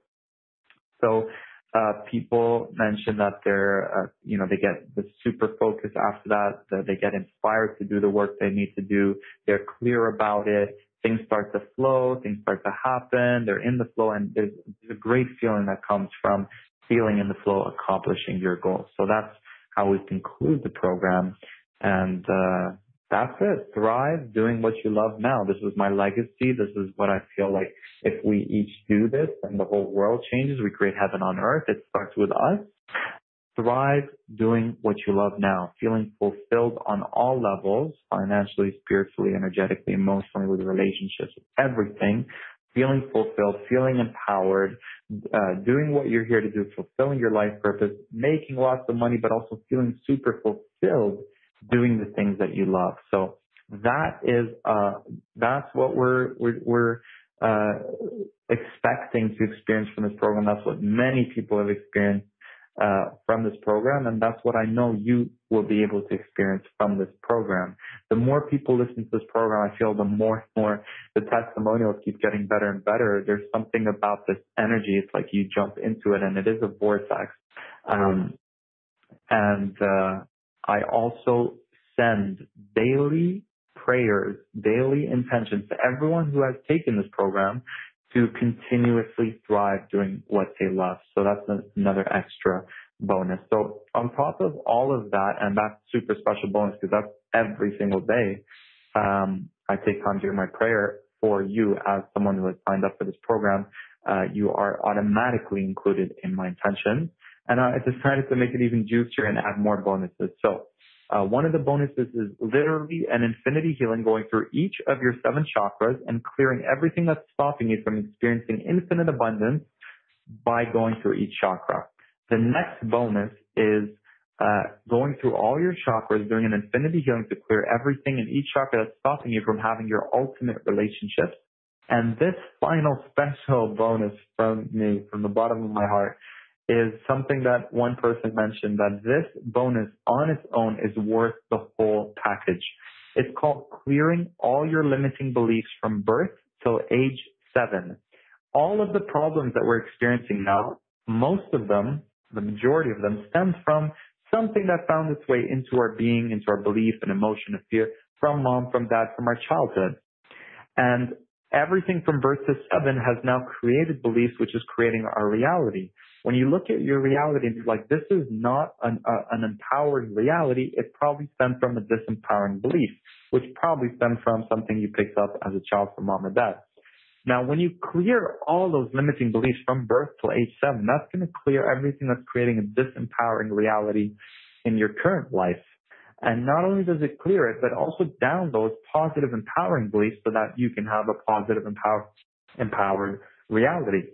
So uh, people mention that they're, uh, you know, they get the super focus after that, that they get inspired to do the work they need to do. They're clear about it. Things start to flow. Things start to happen. They're in the flow, and there's, there's a great feeling that comes from feeling in the flow, accomplishing your goals. So that's how we conclude the program. And uh, that's it. Thrive, doing what you love now. This was my legacy. This is what I feel like if we each do this and the whole world changes, we create heaven on earth. It starts with us. Thrive, doing what you love now, feeling fulfilled on all levels, financially, spiritually, energetically, emotionally, with relationships, with everything, feeling fulfilled, feeling empowered, uh, doing what you're here to do, fulfilling your life purpose, making lots of money, but also feeling super fulfilled doing the things that you love. So that is, uh, that's what we're, we're, we're, uh, expecting to experience from this program. That's what many people have experienced Uh, from this program, and that's what I know you will be able to experience from this program. The more people listen to this program, I feel the more and more the testimonials keep getting better and better. There's something about this energy. It's like you jump into it, and it is a vortex. Um, and uh, I also send daily prayers, daily intentions to everyone who has taken this program to continuously thrive doing what they love. So that's another extra bonus. So on top of all of that, and that's super special bonus because that's every single day, um, I take time during my prayer for you as someone who has signed up for this program. uh, you are automatically included in my intention. And I decided to make it even juicier and add more bonuses. So uh, one of the bonuses is literally an infinity healing going through each of your seven chakras and clearing everything that's stopping you from experiencing infinite abundance by going through each chakra. The next bonus is uh, going through all your chakras, doing an infinity healing to clear everything in each chakra that's stopping you from having your ultimate relationships. And this final special bonus from me, from the bottom of my heart, is something that one person mentioned, that this bonus on its own is worth the whole package. It's called clearing all your limiting beliefs from birth till age seven. All of the problems that we're experiencing now, most of them, the majority of them, stem from something that found its way into our being, into our belief and emotion and fear from mom, from dad, from our childhood. And everything from birth to seven has now created beliefs, which is creating our reality. When you look at your reality and you're like, this is not an, uh, an empowered reality, it probably stems from a disempowering belief, which probably stems from something you picked up as a child from mom or dad. Now, when you clear all those limiting beliefs from birth till age seven, that's going to clear everything that's creating a disempowering reality in your current life. And not only does it clear it, but also downloads positive, empowering beliefs so that you can have a positive, empower, empowered reality.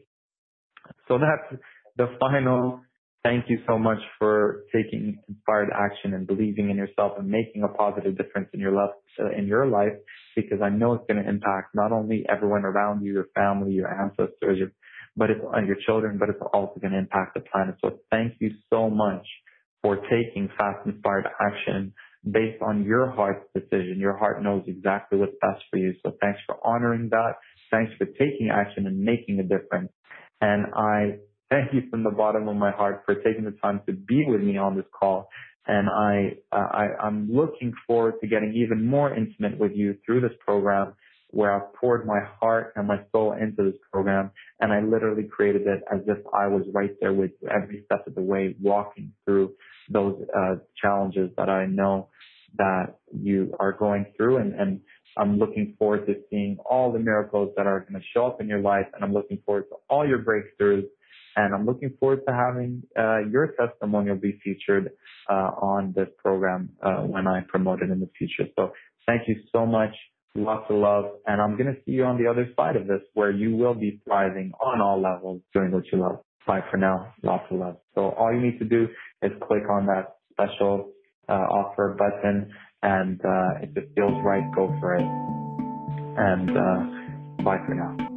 So that's the final thank you so much for taking inspired action and believing in yourself and making a positive difference in your life, uh, in your life, because I know it's going to impact not only everyone around you, your family, your ancestors, your, but it's uh, your children, but it's also going to impact the planet. So thank you so much for taking fast, inspired action based on your heart's decision. Your heart knows exactly what's best for you. So thanks for honoring that. Thanks for taking action and making a difference. And I thank you from the bottom of my heart for taking the time to be with me on this call. And I, uh, I, I'm looking forward to getting even more intimate with you through this program, where I've poured my heart and my soul into this program. And I literally created it as if I was right there with you every step of the way, walking through those uh, challenges that I know that you are going through. And, and I'm looking forward to seeing all the miracles that are going to show up in your life. And I'm looking forward to all your breakthroughs. And I'm looking forward to having uh, your testimonial be featured uh, on this program uh, when I promote it in the future. So thank you so much. Lots of love. And I'm going to see you on the other side of this, where you will be thriving on all levels, doing what you love. Bye for now. Lots of love. So all you need to do is click on that special uh, offer button, and uh, if it feels right, go for it. And uh, bye for now.